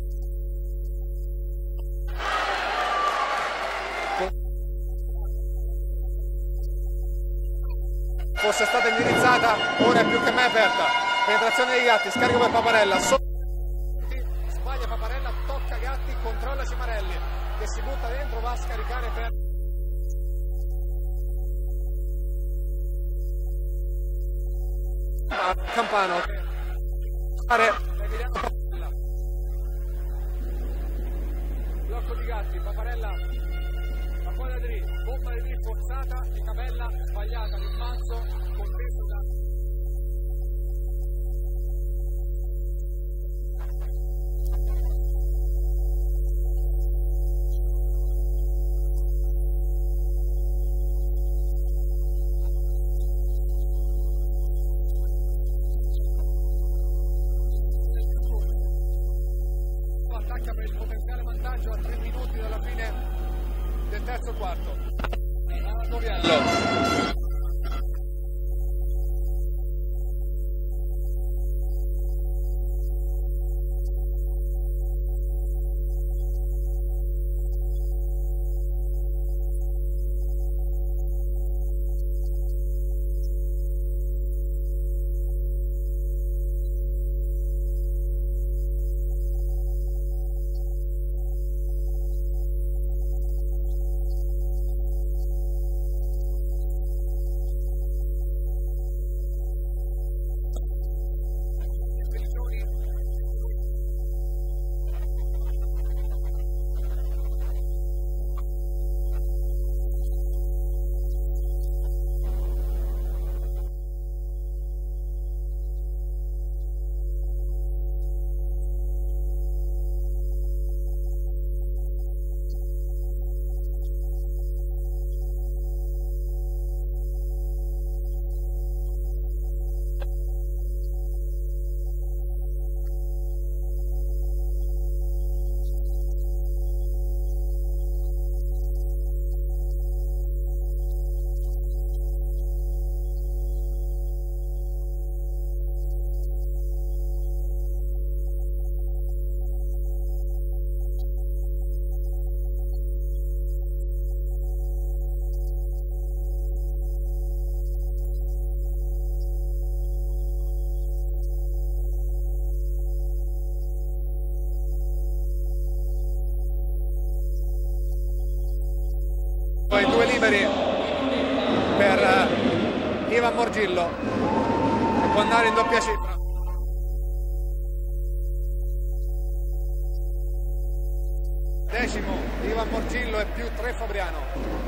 Fosse stata indirizzata, ora è più che mai aperta. Penetrazione di Gatti, scarico per Paparella, sbaglia Paparella, tocca Gatti, controlla Cimarelli che si butta dentro, va a scaricare per Campano che blocco di Gatti, Paparella, la palla di bomba di forzata di Cabella, sbagliata l'imbalzo, contesto da attacca per il potenziale vantaggio a 3 minuti dalla fine del terzo quarto. Coviello. liberi per Ivan Morgillo, che può andare in doppia cifra. Decimo Ivan Morgillo e più 3 Fabriano.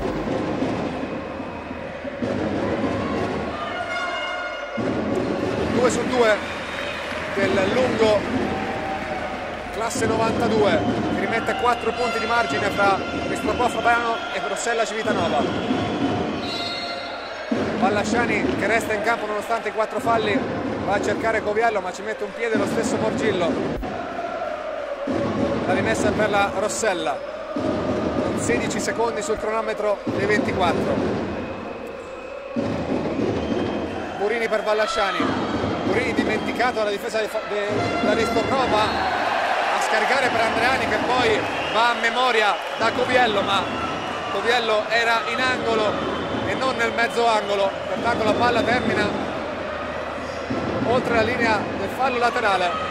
Due su 2 del lungo classe 92, che rimette 4 punti di margine fra Ristropò Fabriano e Rossella Civitanova. Vallasciani, che resta in campo nonostante i 4 falli, va a cercare Coviello, ma ci mette un piede lo stesso Morgillo. La rimessa per la Rossella, con 16 secondi sul cronometro dei 24. Burini per Vallasciani. Burini dimenticato dalla difesa della Ristropò, va a scaricare per Andreani, che poi va a memoria da Coviello, ma Coviello era in angolo e non nel mezzo angolo, pertanto la palla termina oltre la linea del fallo laterale.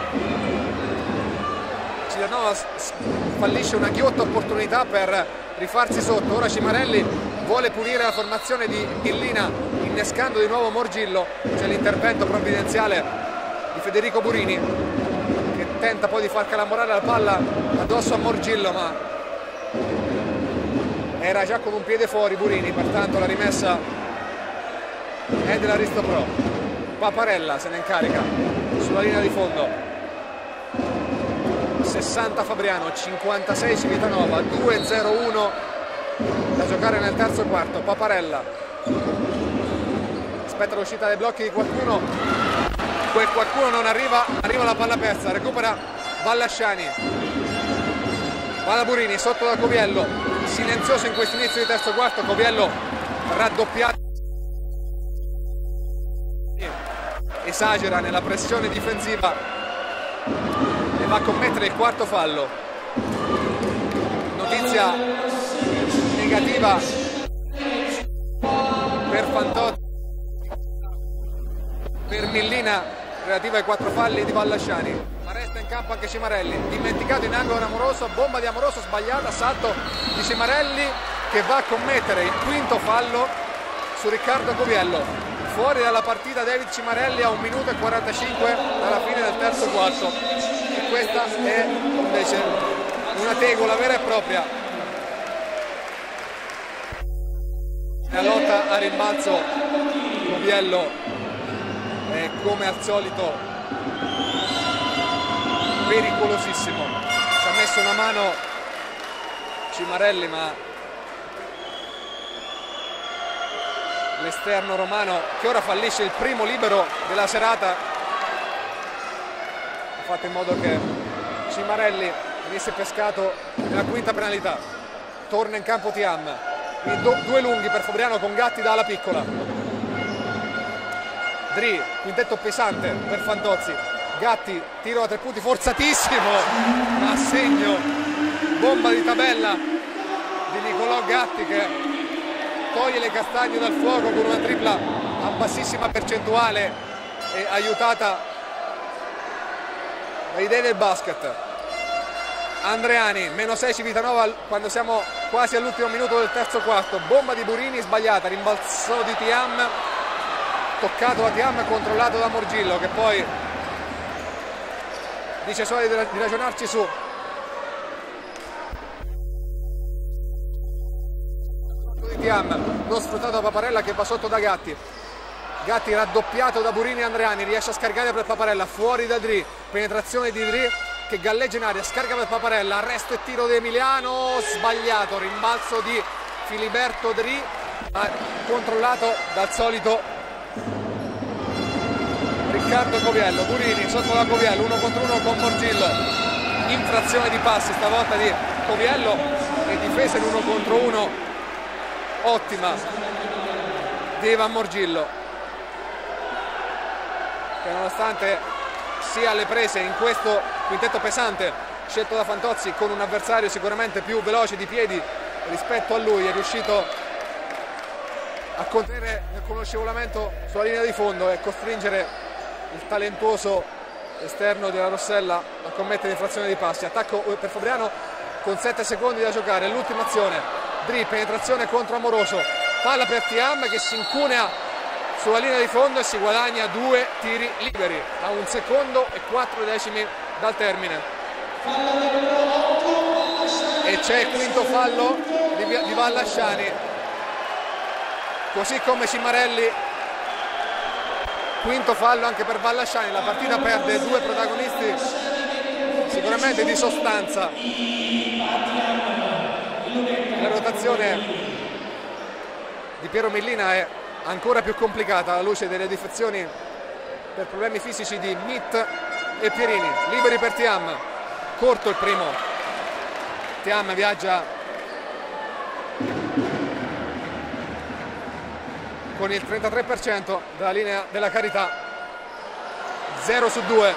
Civitanova fallisce una ghiotta opportunità per rifarsi sotto. Ora Cimarelli vuole punire la formazione di Ghillina, innescando di nuovo Morgillo. C'è l'intervento provvidenziale di Federico Burini, che tenta poi di far calamorare la palla addosso a Morgillo, ma era già con un piede fuori Burini, pertanto la rimessa è della Ristopro. Paparella se ne incarica sulla linea di fondo. 60 Fabriano, 56 Civitanova, 2-0-1 da giocare nel terzo quarto. Paparella aspetta l'uscita dai blocchi di qualcuno, quel qualcuno non arriva, arriva la palla persa, recupera Vallasciani, palla Burini sotto da Coviello, silenzioso in questo inizio di terzo quarto. Coviello raddoppiato, esagera nella pressione difensiva e va a commettere il quarto fallo. Notizia negativa per Fantozzi, per Millina, relativa ai 4 falli di Vallasciani, ma resta in campo anche Cimarelli, dimenticato in angolo Amoroso, bomba di Amoroso sbagliata, salto di Cimarelli che va a commettere il quinto fallo su Riccardo Coviello. Fuori dalla partita David Cimarelli a 1 minuto e 45 dalla fine del terzo quarto, e questa è invece una tegola vera e propria. La lotta a rimbalzo Coviello è, come al solito, pericolosissimo. Ci ha messo una mano Cimarelli, ma l'esterno romano, che ora fallisce il primo libero della serata, ha fatto in modo che Cimarelli venisse pescato nella quinta penalità. Torna in campo Thiam, due lunghi per Fabriano con Gatti da ala piccola. Dri, quintetto pesante per Fantozzi. Gatti, tiro a 3 punti forzatissimo, ma a segno, bomba di tabella di Nicolò Gatti, che toglie le castagne dal fuoco con una tripla a bassissima percentuale e aiutata dai dei del basket. Andreani, -6 Civitanova quando siamo quasi all'ultimo minuto del terzo quarto. Bomba di Burini sbagliata, rimbalzo di Thiam, toccato da Thiam, controllato da Morgillo, che poi dice solo di ragionarci su. Thiam, non sfruttato da Paparella, che va sotto da Gatti. Gatti raddoppiato da Burini e Andreani, riesce a scaricare per Paparella, fuori da Dri, penetrazione di Dri che galleggia in aria, scarica per Paparella, arresto e tiro di Emiliano, sbagliato, rimbalzo di Filiberto Dri, controllato dal solito Riccardo Coviello. Burini sotto da Coviello, 1 contro 1 con Morgillo, infrazione di passi stavolta di Coviello e difesa in 1 contro 1 ottima di Ivan Morgillo, che nonostante sia alle prese in questo quintetto pesante scelto da Fantozzi, con un avversario sicuramente più veloce di piedi rispetto a lui, è riuscito a contenere con lo scivolamento sulla linea di fondo e costringere il talentuoso esterno della Rossella a commettere infrazione di passi. Attacco per Fabriano con 7 secondi da giocare, l'ultima azione. Dri, penetrazione contro Amoroso, palla per Thiam che si incunea sulla linea di fondo e si guadagna 2 tiri liberi a 1 secondo e 4 decimi dal termine. E c'è il quinto fallo di Vallasciani, così come Cimarelli. Quinto fallo anche per Vallasciani. La partita perde 2 protagonisti sicuramente di sostanza. La rotazione di Piero Millina è ancora più complicata alla luce delle difezioni per problemi fisici di Mit e Pierini. Liberi per Thiam, corto il primo. Thiam viaggia con il 33% dalla linea della carità. 0 su 2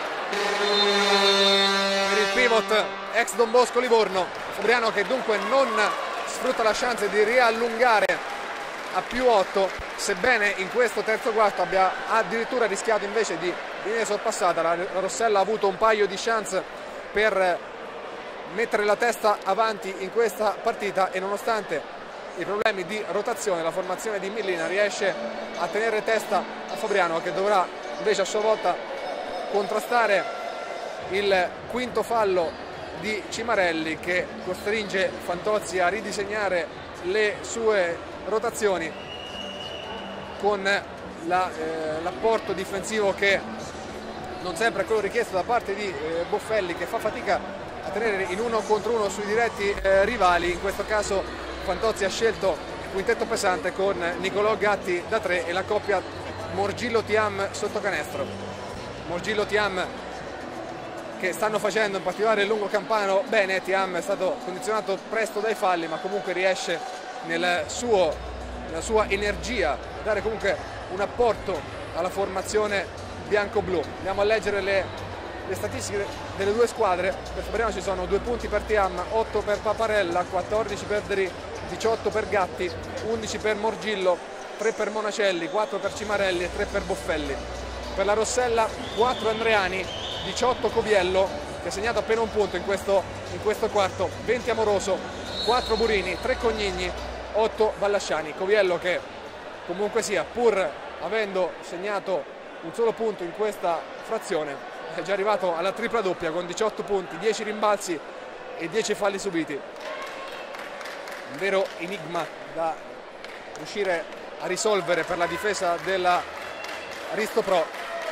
per il pivot ex Don Bosco Livorno. Fabriano che dunque non sfrutta la chance di riallungare a +8, sebbene in questo terzo quarto abbia addirittura rischiato invece di venire sorpassata. La Rossella ha avuto un paio di chance per mettere la testa avanti in questa partita e nonostante i problemi di rotazione la formazione di Millina riesce a tenere testa a Fabriano, che dovrà invece a sua volta contrastare il quinto fallo di Cimarelli, che costringe Fantozzi a ridisegnare le sue rotazioni con l'apporto difensivo che non sempre è quello richiesto da parte di Boffelli, che fa fatica a tenere in 1 contro 1 sui diretti rivali. In questo caso Fantozzi ha scelto il quintetto pesante con Nicolò Gatti da 3 e la coppia Morgillo-Thiam sotto canestro. Morgillo-Thiam che stanno facendo in particolare il lungo campano bene. Thiam è stato condizionato presto dai falli, ma comunque riesce nella sua energia a dare comunque un apporto alla formazione bianco-blu. Andiamo a leggere le statistiche delle due squadre. Per Fabriano ci sono 2 punti per Thiam, 8 per Paparella, 14 per Dri, 18 per Gatti, 11 per Morgillo, 3 per Monacelli, 4 per Cimarelli e 3 per Boffelli. Per la Rossella 4 Andreani, 18 Coviello, che ha segnato appena un punto in questo quarto, 20 Amoroso, 4 Burini, 3 Cognigni, 8 Vallasciani. Coviello che comunque sia, pur avendo segnato un solo punto in questa frazione, è già arrivato alla tripla doppia con 18 punti, 10 rimbalzi e 10 falli subiti. Un vero enigma da riuscire a risolvere per la difesa della Risto Pro.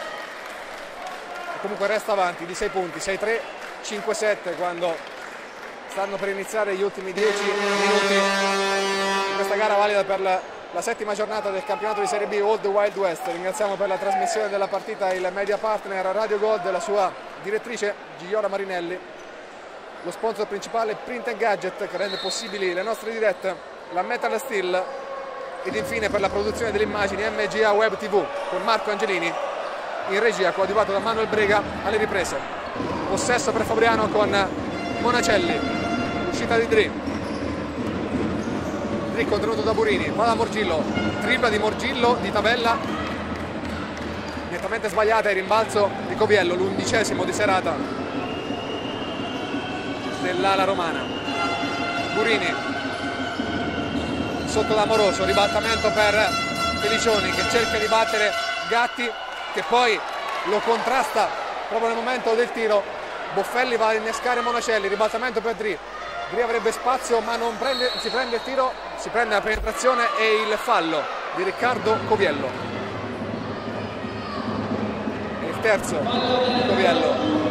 E comunque resta avanti di 6 punti, 6-3, 5-7 quando stanno per iniziare gli ultimi 10 minuti di questa gara valida per la settima giornata del campionato di Serie B Old Wild West. Ringraziamo per la trasmissione della partita il media partner Radio Gold e la sua direttrice Gigliola Marinelli, lo sponsor principale Print & Gadget che rende possibili le nostre dirette, la Metal Steel, ed infine per la produzione delle immagini MGA Web TV con Marco Angelini in regia, coadiuvato da Manuel Brega alle riprese. Possesso per Fabriano con Monacelli, uscita di Dri contenuto da Burini, va da Morgillo, tripla di Morgillo di tabella nettamente sbagliata, e rimbalzo di Coviello, l'11° di serata dell'ala romana. Burini sotto l'Amoroso, ribaltamento per Felicioni che cerca di battere Gatti, che poi lo contrasta proprio nel momento del tiro. Boffelli va a innescare Monacelli, ribaltamento per Dri avrebbe spazio ma non si prende il tiro, si prende la penetrazione e il fallo di Riccardo Coviello. E il terzo Coviello.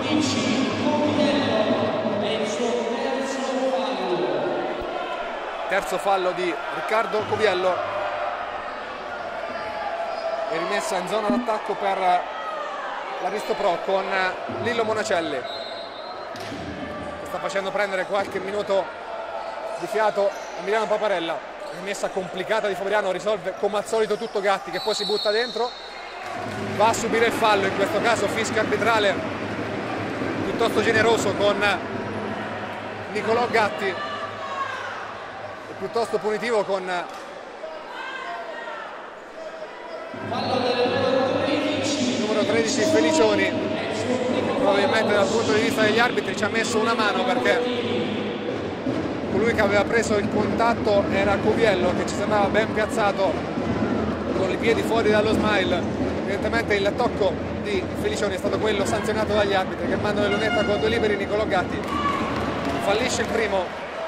Terzo fallo di Riccardo Coviello e rimessa in zona d'attacco per la Risto Pro con Lillo Monacelli, che sta facendo prendere qualche minuto di fiato a Emiliano Paparella. Rimessa complicata di Fabriano, risolve come al solito tutto Gatti, che poi si butta dentro, va a subire il fallo, in questo caso fischio arbitrale piuttosto generoso con Nicolò Gatti, e piuttosto punitivo con il numero 13 Felicioni. Probabilmente dal punto di vista degli arbitri ci ha messo una mano, perché colui che aveva preso il contatto era Coviello, che ci sembrava ben piazzato con i piedi fuori dallo smile. Evidentemente il tocco di Felicioni è stato quello sanzionato dagli arbitri, che mandano in lunetta con 2 liberi. Nicolò Gatti fallisce il primo.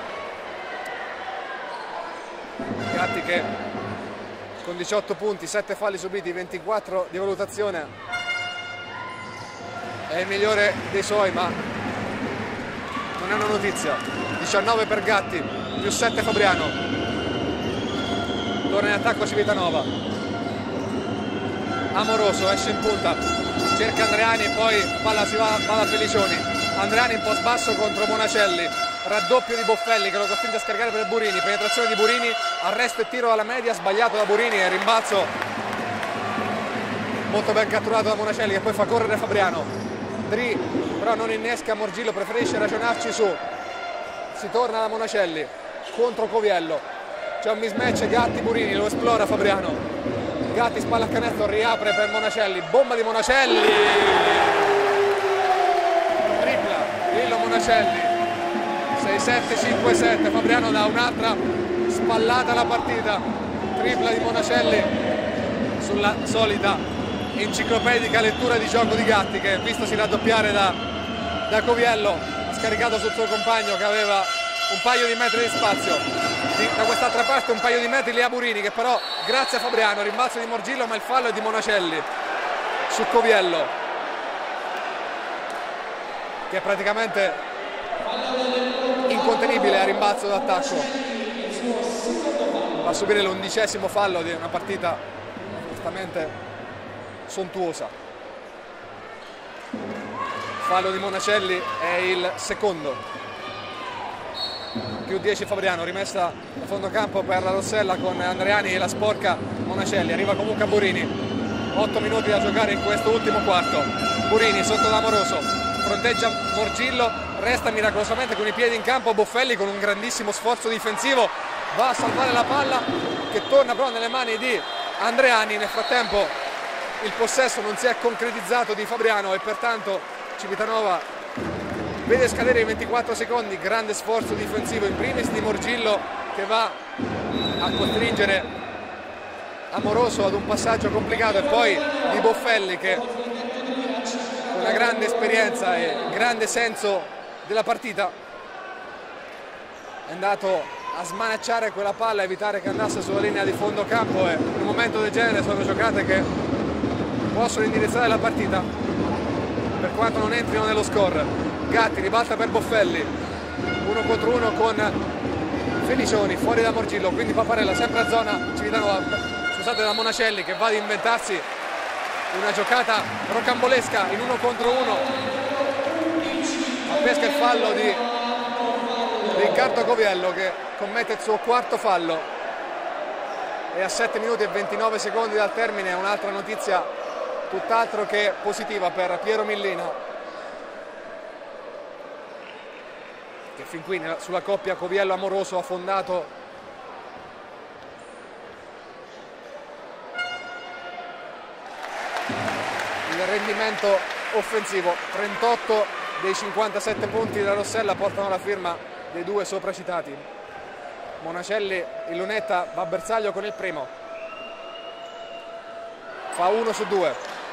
Gatti che con 18 punti, 7 falli subiti, 24 di valutazione è il migliore dei suoi, ma non è una notizia. 19 per Gatti, più 7 Fabriano. Torna in attacco Civitanova. Amoroso esce in punta, cerca Andreani, poi palla si va da Felicioni. Andreani un po' sbasso contro Monacelli, raddoppio di Boffelli che lo costringe a scaricare per Burini, penetrazione di Burini, arresto e tiro alla media sbagliato da Burini e rimbalzo molto ben catturato da Monacelli, che poi fa correre Fabriano. Dri però non innesca Morgillo, preferisce ragionarci su. Si torna da Monacelli contro Coviello, c'è un mismatch Gatti-Burini, lo esplora Fabriano. Gatti spalla a canestro, riapre per Monacelli, bomba di Monacelli, tripla Lillo Monacelli, 6-7-5-7. Fabriano dà un'altra spallata alla partita, tripla di Monacelli sulla solita enciclopedica lettura di gioco di Gatti, che vistosi raddoppiare da Coviello ha scaricato sul suo compagno che aveva un paio di metri di spazio. Da quest'altra parte un paio di metri lì a Burini, che però grazie a Fabriano, rimbalzo di Morgillo, ma il fallo è di Monacelli su Coviello, che è praticamente incontenibile a rimbalzo d'attacco. Va a subire l'11° fallo di una partita giustamente sontuosa. Fallo di Monacelli è il secondo. Più 10 Fabriano, rimessa a fondo campo per la Rossella con Andreani e la sporca Monacelli. Arriva comunque a Burini, 8 minuti da giocare in questo ultimo quarto. Burini sotto da Amoroso, fronteggia Morgillo, resta miracolosamente con i piedi in campo. Boffelli con un grandissimo sforzo difensivo va a salvare la palla, che torna però nelle mani di Andreani. Nel frattempo il possesso non si è concretizzato di Fabriano e pertanto Civitanova vede scadere i 24 secondi. Grande sforzo difensivo in primis di Morgillo, che va a costringere Amoroso ad un passaggio complicato, e poi di Boffelli, che con una grande esperienza e grande senso della partita è andato a smanacciare quella palla, evitare che andasse sulla linea di fondo campo, e in un momento del genere sono giocate che possono indirizzare la partita per quanto non entrino nello score. Gatti ribalta per Boffelli, 1 contro 1 con Felicioni, fuori da Morgillo, quindi Paparella sempre a zona Civitanova, scusate, da Monacelli, che va ad inventarsi una giocata rocambolesca in 1 contro 1, ma pesca il fallo di Riccardo Coviello, che commette il suo quarto fallo, e a 7 minuti e 29 secondi dal termine un'altra notizia tutt'altro che positiva per Piero Millina, che fin qui sulla coppia Coviello-Amoroso ha fondato il rendimento offensivo. 38 dei 57 punti della Rossella portano la firma dei 2 sopracitati. Monacelli in lunetta, va a bersaglio con il primo, fa 1 su 2.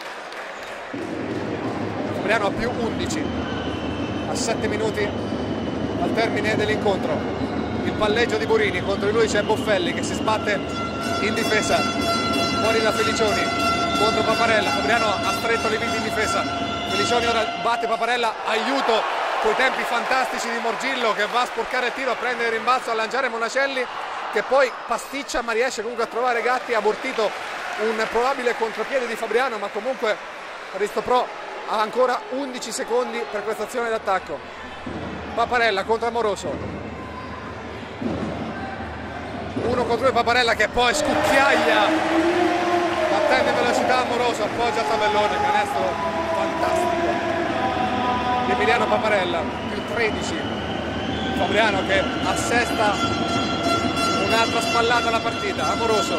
Fabriano a più 11 a 7 minuti al termine dell'incontro. Il palleggio di Burini, contro di lui c'è Boffelli che si sbatte in difesa, fuori da Felicioni contro Paparella. Fabriano ha stretto le viti in difesa, Felicioni ora batte Paparella, aiuto coi tempi fantastici di Morgillo, che va a sporcare il tiro, a prendere il rimbalzo, a lanciare Monacelli, che poi pasticcia ma riesce comunque a trovare Gatti. Ha abortito un probabile contropiede di Fabriano, ma comunque Risto Pro ha ancora 11 secondi per questa azione d'attacco. Paparella contro Amoroso, 1 contro 2 Paparella, che poi scucchiaia battendo in velocità Amoroso, appoggia il tabellone, canestro fantastico di Emiliano Paparella, più 13. Fabriano che assesta un'altra spallata alla partita. Amoroso,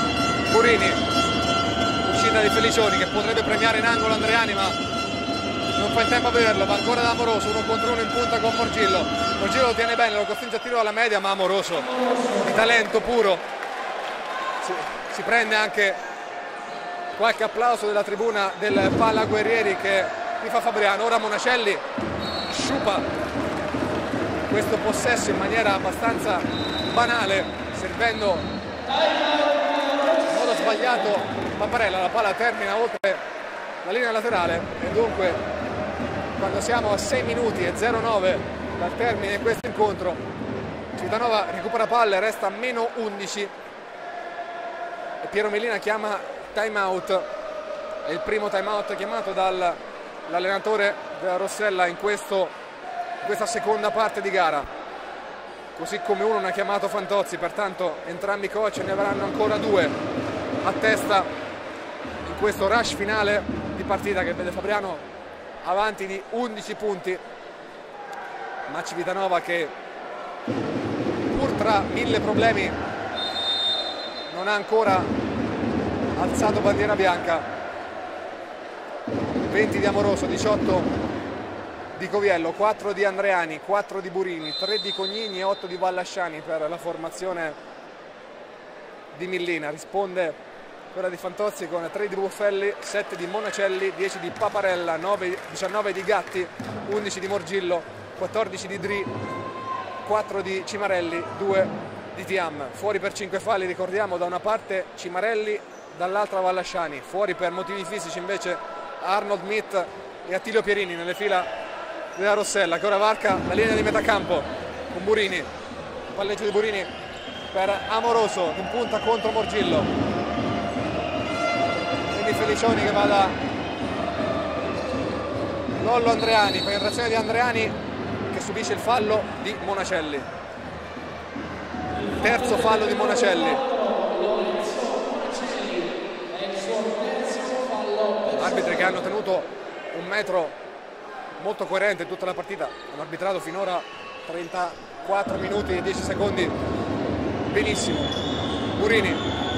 Burini, uscita di Felicioni che potrebbe premiare in angolo Andreani, ma non fa in tempo a vederlo, va ancora da Amoroso, 1 contro 1 in punta con Morgillo. Morgillo lo tiene bene, lo costringe a tiro alla media, ma Amoroso di talento puro si prende anche qualche applauso della tribuna del Palla Guerrieri che tifa Fabriano. Ora Monacelli sciupa questo possesso in maniera abbastanza banale, servendo in modo sbagliato Paparella. La palla termina oltre la linea laterale e dunque, quando siamo a 6 minuti e 0,9 dal termine di questo incontro, Civitanova recupera palle, resta a meno 11 e Piero Mellina chiama time out. È il primo time out chiamato dall'allenatore della Rossella in questa seconda parte di gara, così come uno ne ha chiamato Fantozzi. Pertanto entrambi i coach ne avranno ancora 2 a testa in questo rush finale di partita che vede Fabriano avanti di 11 punti, ma Civitanova che pur tra 1000 problemi non ha ancora alzato bandiera bianca. 20 di Amoroso, 18 di Coviello, 4 di Andreani, 4 di Burini, 3 di Cognini e 8 di Vallasciani per la formazione di Millina. Risponde quella di Fantozzi con 3 di Buffelli, 7 di Monacelli, 10 di Paparella, 19 di Gatti, 11 di Morgillo, 14 di Dri, 4 di Cimarelli, 2 di Tiam. Fuori per 5 falli, ricordiamo, da una parte Cimarelli, dall'altra Vallasciani. Fuori per motivi fisici invece Arnold Mitt e Attilio Pierini nelle fila della Rossella, che ora varca la linea di metacampo con Burini. Palleggio di Burini per Amoroso in punta contro Morgillo, quindi Felicioni che va da Lollo Andreani, penetrazione di Andreani che subisce il fallo di Monacelli, terzo fallo di Monacelli. Arbitri che hanno tenuto un metro molto coerente in tutta la partita, hanno arbitrato finora 34 minuti e 10 secondi benissimo. Burini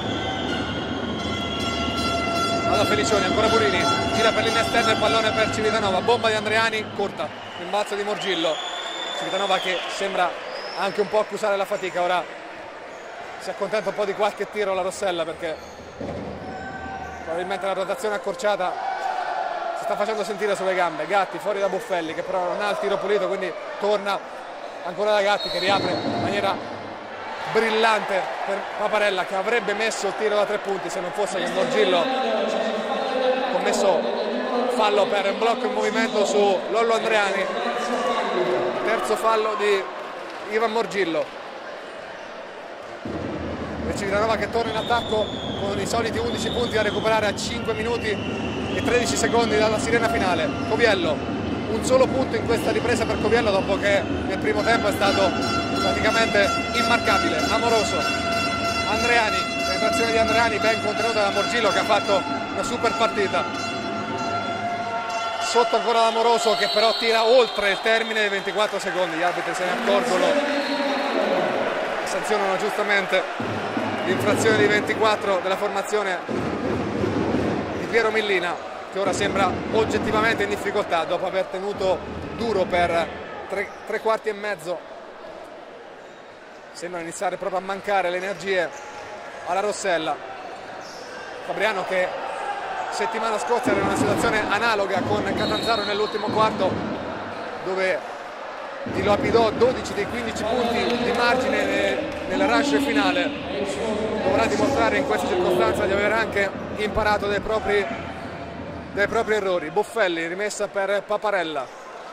alla Felicioni, ancora Burini, gira per linea esterna, il pallone per Civitanova, bomba di Andreani, corta, rimbalzo di Morgillo. Civitanova che sembra anche un po' accusare la fatica, ora si accontenta un po' di qualche tiro alla Rossella perché probabilmente la rotazione accorciata si sta facendo sentire sulle gambe. Gatti fuori da Buffelli che però non ha il tiro pulito, quindi torna ancora da Gatti che riapre in maniera brillante per Paparella, che avrebbe messo il tiro da 3 punti se non fosse che Morgillo ha commesso fallo per un blocco in movimento su Lollo Andreani. Terzo fallo di Ivan Morgillo. E Civitanova che torna in attacco con i soliti 11 punti a recuperare a 5 minuti e 13 secondi dalla sirena finale. Coviello, un solo punto in questa ripresa per Coviello dopo che nel primo tempo è stato praticamente immarcabile. Amoroso, Andreani, penetrazione di Andreani ben contenuta da Morgillo che ha fatto una super partita. Sotto ancora l'Amoroso che però tira oltre il termine dei 24 secondi, gli arbitri se ne accorgono, sanzionano giustamente l'infrazione di 24 della formazione di Piero Millina, che ora sembra oggettivamente in difficoltà dopo aver tenuto duro per 3 quarti e mezzo. Sembrano iniziare proprio a mancare le energie alla Rossella. Fabriano che settimana scorsa era in una situazione analoga con Catanzaro nell'ultimo quarto, dove dilapidò 12 dei 15 punti di margine nel rush finale. Dovrà dimostrare in questa circostanza di aver anche imparato dai propri errori. Buffelli, rimessa per Paparella,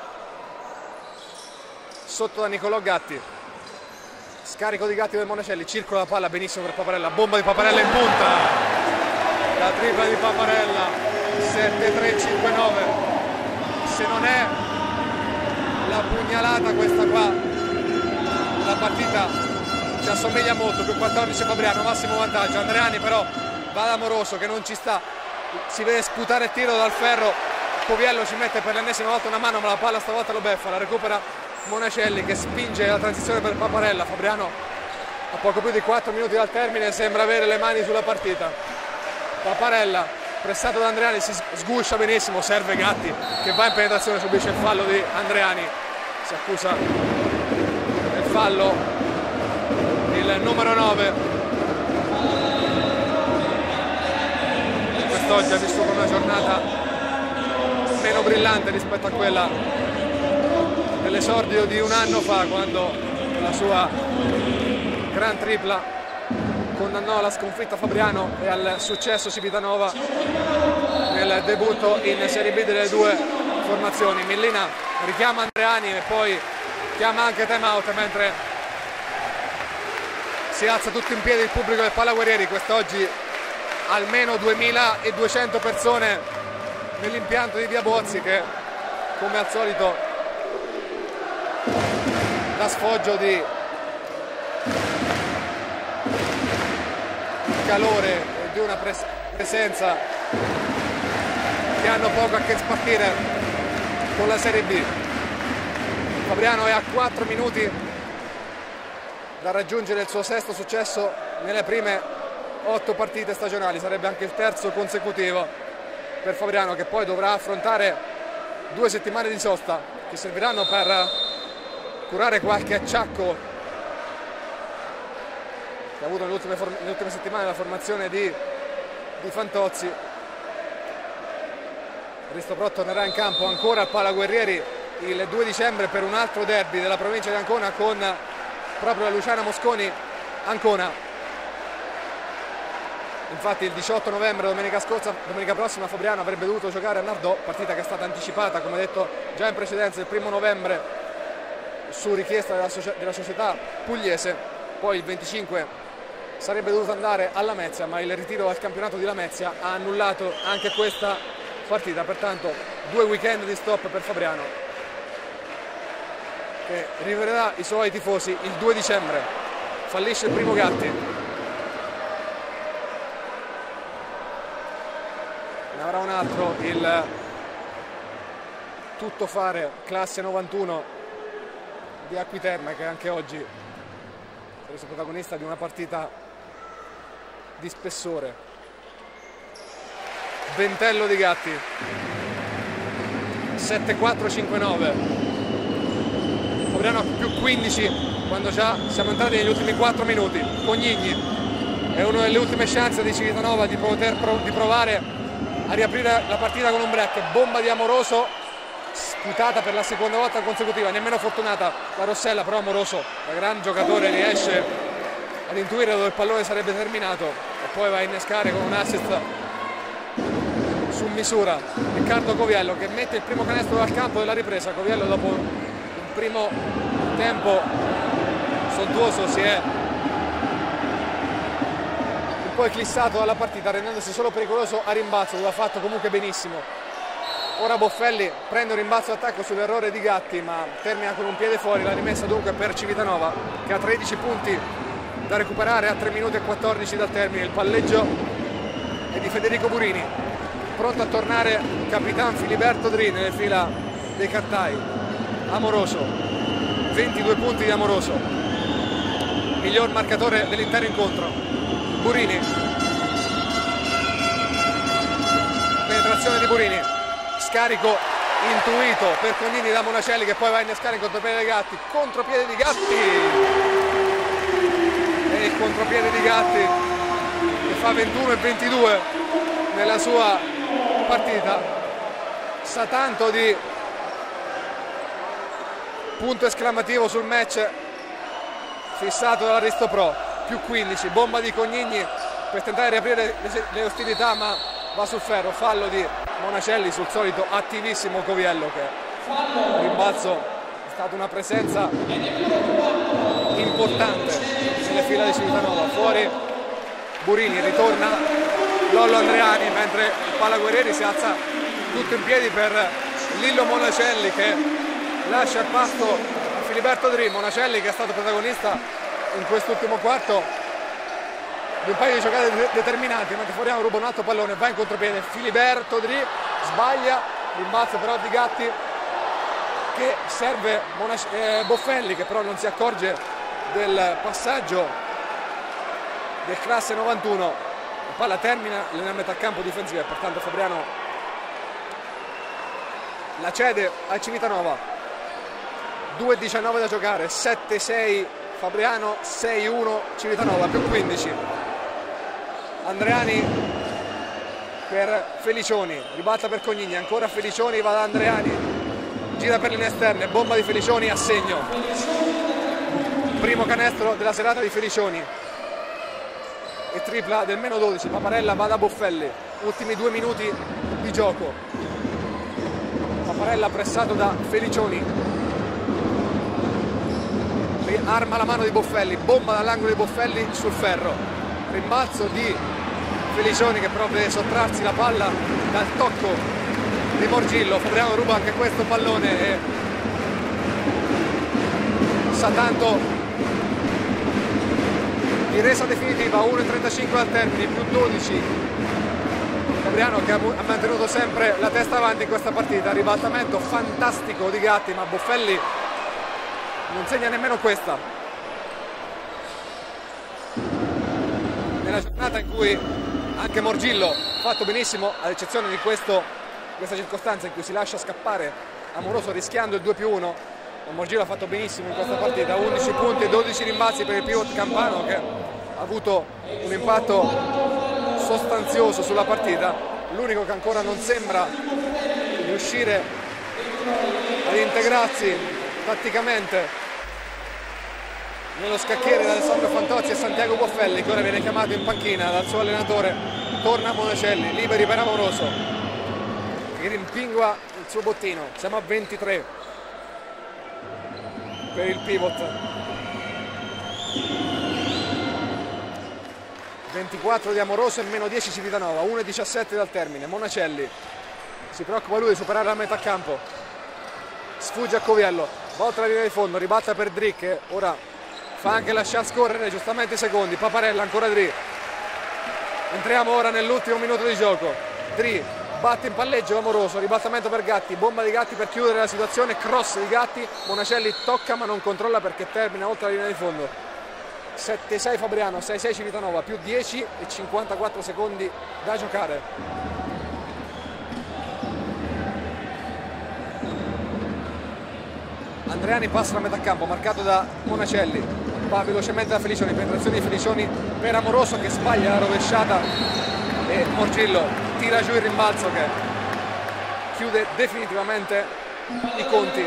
sotto da Nicolò Gatti, scarico di Gatti del Monacelli, circola la palla benissimo per Paparella, bomba di Paparella in punta, la tripla di Paparella, 7-3-5-9. Se non è la pugnalata questa qua, la partita ci assomiglia molto. Più 14 Fabriano, massimo vantaggio. Andreani però va da Amoroso che non ci sta, si vede sputare il tiro dal ferro. Coviello ci mette per l'ennesima volta una mano, ma la palla stavolta lo beffa, la recupera Monacelli che spinge la transizione per Paparella. Fabriano a poco più di 4 minuti dal termine sembra avere le mani sulla partita. Paparella pressato da Andreani, si sguscia benissimo, serve Gatti che va in penetrazione, subisce il fallo di Andreani, si accusa del fallo il numero 9. Quest'oggi ha vissuto una giornata meno brillante rispetto a quella dell'esordio di un anno fa, quando la sua gran tripla condannò alla sconfitta Fabriano e al successo Civitanova nel debutto in Serie B delle due formazioni. Millina richiama Andreani e poi chiama anche time out, mentre si alza tutto in piedi il pubblico del Palaguerrieri. Quest'oggi almeno 2200 persone nell'impianto di Via Bozzi, che come al solito dà sfoggio di calore e di una presenza che hanno poco a che spartire con la Serie B. Fabriano è a 4 minuti da raggiungere il suo sesto successo nelle prime 8 partite stagionali, sarebbe anche il terzo consecutivo per Fabriano, che poi dovrà affrontare 2 settimane di sosta che serviranno per curare qualche acciacco che ha avuto nelle ultime settimane la formazione di Fantozzi. Risto Pro tornerà in campo ancora al Palaguerrieri il 2 dicembre per un altro derby della provincia di Ancona con proprio la Luciana Mosconi Ancona. Infatti il 18 novembre, domenica prossima, Fabriano avrebbe dovuto giocare a Nardò, partita che è stata anticipata, come detto già in precedenza, il 1 novembre su richiesta della società pugliese. Poi il 25 sarebbe dovuto andare a Lamezia, ma il ritiro dal campionato di Lamezia ha annullato anche questa partita, pertanto 2 weekend di stop per Fabriano, che rivedrà i suoi tifosi il 2 dicembre. Fallisce il primo Gatti, ne avrà un altro il tuttofare classe 91 di Acquiterme, che anche oggi è reso protagonista di una partita di spessore. Ventello di Gatti, 7-4-5-9. Fabriano più 15 quando già siamo entrati negli ultimi 4 minuti. Cognigni è una delle ultime chance di Civitanova di provare a riaprire la partita con un break. Bomba di Amoroso, sputata per la seconda volta consecutiva, nemmeno fortunata la Rossella, però Amoroso, da gran giocatore, riesce ad intuire dove il pallone sarebbe terminato e poi va a innescare con un assist su misura Riccardo Coviello, che mette il primo canestro dal campo della ripresa. Coviello, dopo un primo tempo sontuoso, si è un po' eclissato dalla partita, rendendosi solo pericoloso a rimbalzo, dove ha fatto comunque benissimo. Ora Boffelli prende un rimbalzo d'attacco sull'errore di Gatti, ma termina con un piede fuori. La rimessa dunque per Civitanova, che ha 13 punti da recuperare a 3 minuti e 14 dal termine. Il palleggio è di Federico Burini, pronto a tornare Capitan Filiberto Dri nelle fila dei Cartai. Amoroso, 22 punti di Amoroso, miglior marcatore dell'intero incontro. Burini, penetrazione di Burini, scarico intuito per Cognini da Monacelli, che poi va a innescare in contropiede di Gatti. Contropiede di Gatti, e il contropiede di Gatti che fa 21-22 nella sua partita. Sa tanto di punto esclamativo sul match fissato dall'Aristo Pro. Più 15, bomba di Cognini per tentare di riaprire le ostilità, ma va sul ferro. Fallo di Monacelli sul solito attivissimo Coviello, che il rimbalzo è stata una presenza importante nelle fila di Civitanova. Fuori Burini, ritorna Lollo Andreani, mentre il Palaguerrieri si alza tutto in piedi per Lillo Monacelli, che lascia il pasto a Filiberto Dri. Monacelli, che è stato protagonista in quest'ultimo quarto di un paio di giocate determinanti, mentre Fabriano ruba un altro pallone, va in contropiede. Filiberto Dri sbaglia, rimbalzo però di Gatti, che serve Boffelli, che però non si accorge del passaggio del classe 91. La palla termina nella metà campo difensiva e pertanto Fabriano la cede al Civitanova. 2:19 da giocare, 7-6 Fabriano, 6-1 Civitanova, più 15. Andreani per Felicioni, ribalta per Cognigni, ancora Felicioni, va da Andreani, gira per linee esterne, bomba di Felicioni a segno. Primo canestro della serata di Felicioni e tripla del meno 12. Paparella va da Boffelli, ultimi 2 minuti di gioco. Paparella pressato da Felicioni, arma la mano di Boffelli, bomba dall'angolo di Boffelli sul ferro, rimbalzo di Felicioni che però deve sottrarsi la palla dal tocco di Morgillo. Fabriano ruba anche questo pallone e sa tanto di resa definitiva. 1:35 al termine, più 12. Fabriano che ha mantenuto sempre la testa avanti in questa partita. Ribaltamento fantastico di Gatti, ma Boffelli non segna nemmeno questa. Nella giornata in cui anche Morgillo ha fatto benissimo, ad eccezione di questa circostanza in cui si lascia scappare Amoroso rischiando il 2+1, Morgillo ha fatto benissimo in questa partita. 11 punti e 12 rimbalzi per il pivot campano che ha avuto un impatto sostanzioso sulla partita. L'unico che ancora non sembra riuscire ad integrarsi tatticamente nello scacchiere da Alessandro Fantozzi e Santiago Boffelli, che ora viene chiamato in panchina dal suo allenatore. Torna Monacelli, liberi per Amoroso che rimpingua il suo bottino. Siamo a 23 per il pivot, 24 di Amoroso e meno 10 Civitanova. 1:17 dal termine. Monacelli si preoccupa lui di superare la metà campo, sfugge a Coviello, volta la linea di fondo, ribatta per Dri che ora fa anche lasciar scorrere giustamente i secondi. Paparella, ancora Dri. Entriamo ora nell'ultimo minuto di gioco. Dri batte in palleggio Amoroso, ribaltamento per Gatti, bomba di Gatti per chiudere la situazione, cross di Gatti. Monacelli tocca ma non controlla perché termina oltre la linea di fondo. 7-6 Fabriano, 6-6 Civitanova, più 10 e 54 secondi da giocare. Andreani passa la metà campo, marcato da Monacelli. Va velocemente da Felicioni, penetrazione di Felicioni per Amoroso che sbaglia la rovesciata e Morgillo tira giù il rimbalzo che chiude definitivamente i conti.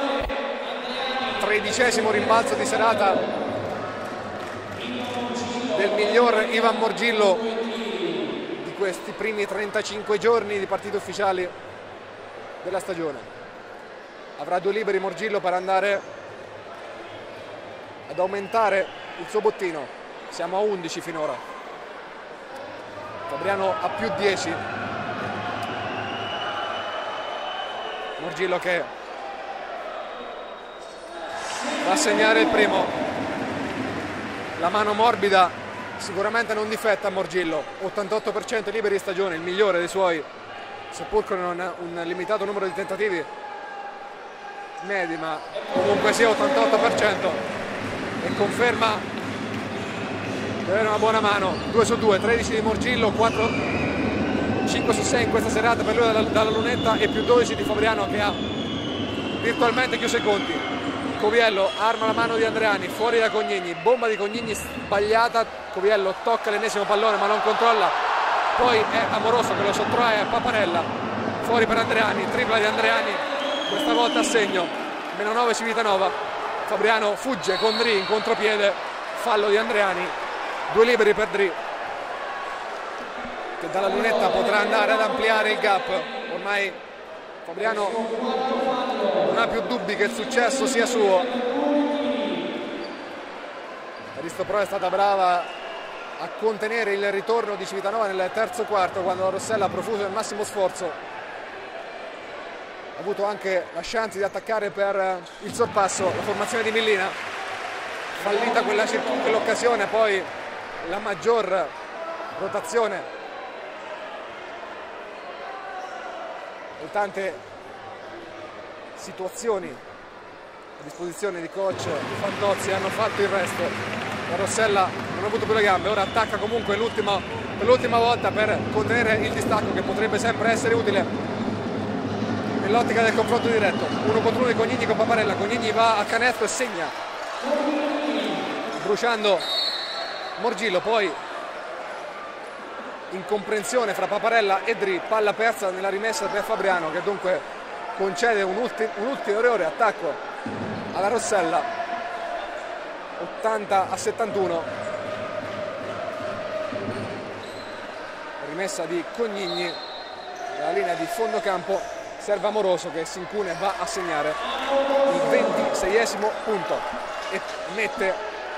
13° rimbalzo di serata del miglior Ivan Morgillo di questi primi 35 giorni di partite ufficiali della stagione. Avrà 2 liberi Morgillo per andare ad aumentare il suo bottino. Siamo a 11 finora. Fabriano a più 10. Morgillo che va a segnare il primo. La mano morbida sicuramente non difetta a Morgillo. 88% liberi di stagione, il migliore dei suoi, seppur con un limitato numero di tentativi medi, ma comunque sia 88%. E conferma di avere una buona mano. 2 su 2, 13 di Morgillo, 5 su 6 in questa serata per lui dalla lunetta e più 12 di Fabriano che ha virtualmente chiuso i conti. Coviello arma la mano di Andreani, fuori da Cognigni, bomba di Cognigni sbagliata. Coviello tocca l'ennesimo pallone ma non controlla, poi è Amoroso che lo sottrae a Paparella, fuori per Andreani, tripla di Andreani, questa volta a segno, meno 9 Civitanova. Fabriano fugge con Dri in contropiede, fallo di Andreani, 2 liberi per Dri che dalla lunetta potrà andare ad ampliare il gap. Ormai Fabriano non ha più dubbi che il successo sia suo. Aristopro è stata brava a contenere il ritorno di Civitanova nel terzo quarto, quando la Rossella ha profuso il massimo sforzo. Ha avuto anche la chance di attaccare per il sorpasso la formazione di Millina, fallita quell'occasione, poi la maggior rotazione e tante situazioni a disposizione di coach Fantozzi hanno fatto il resto. la Rossella non ha avuto più le gambe, ora attacca comunque per l'ultima volta per contenere il distacco, che potrebbe sempre essere utile nell'ottica del confronto diretto. 1 contro 1 Cognigni con Paparella. Cognigni va a canestro e segna, bruciando Morgillo. Poi incomprensione fra Paparella e Dri, palla persa nella rimessa per Fabriano, che dunque concede un ulteriore attacco alla Rossella. 80-71, rimessa di Cognigni dalla linea di fondo campo, serve Amoroso che si incune e va a segnare il 26esimo punto e mette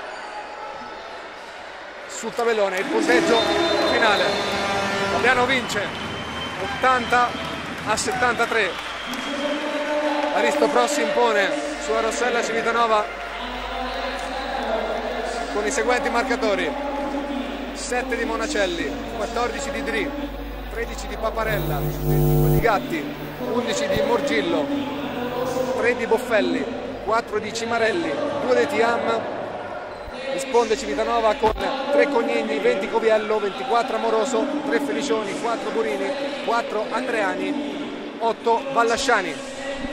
sul tabellone il punteggio finale. Fabriano vince 80-73. Aristopro si impone sulla Rossella Civitanova con i seguenti marcatori: 7 di Monacelli, 14 di Dri, 13 di Paparella, 22 di Gatti, 11 di Morgillo, 3 di Boffelli, 4 di Cimarelli, 2 di Tiam. Risponde Civitanova con 3 Cognigni, 20 Coviello, 24 Amoroso, 3 Felicioni, 4 Burini, 4 Andreani, 8 Vallasciani.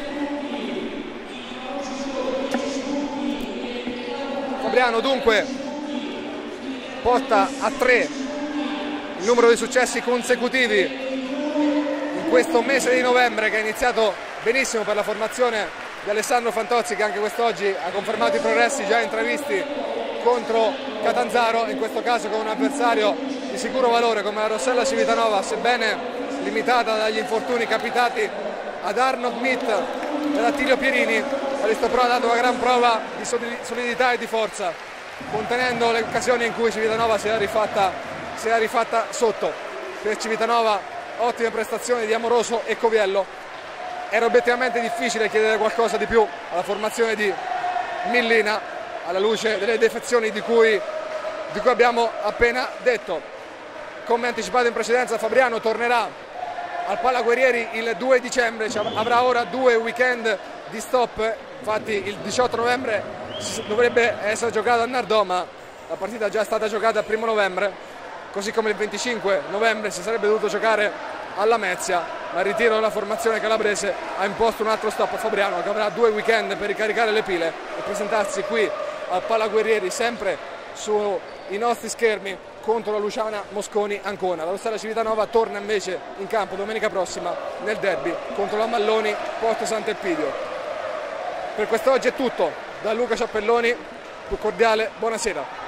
Fabriano dunque porta a 3 il numero di successi consecutivi in questo mese di novembre, che è iniziato benissimo per la formazione di Alessandro Fantozzi, che anche quest'oggi ha confermato i progressi già intravisti contro Catanzaro, in questo caso con un avversario di sicuro valore come la Rossella Civitanova, sebbene limitata dagli infortuni capitati ad Arnold Mitt e ad Attilio Pierini. Aristopro ha dato una gran prova di solidità e di forza, contenendo le occasioni in cui Civitanova si era rifatta sotto. Per Civitanova ottime prestazioni di Amoroso e Coviello. Era obiettivamente difficile chiedere qualcosa di più alla formazione di Millina, alla luce delle defezioni di cui abbiamo appena detto. Come anticipato in precedenza, Fabriano tornerà al Palaguerrieri il 2 dicembre, avrà ora 2 weekend di stop. Infatti il 18 novembre dovrebbe essere giocato a Nardò, ma la partita è già stata giocata il 1 novembre, così come il 25 novembre si sarebbe dovuto giocare a Lamezia, ma il ritiro della formazione calabrese ha imposto un altro stop a Fabriano, che avrà 2 weekend per ricaricare le pile e presentarsi qui al Palaguerrieri, sempre sui nostri schermi, contro la Luciana Mosconi Ancona. La Rossella Civitanova torna invece in campo domenica prossima nel derby contro la Malloni Porto Sant'Elpidio. Per quest'oggi è tutto, da Luca Ciappelloni, più cordiale buonasera.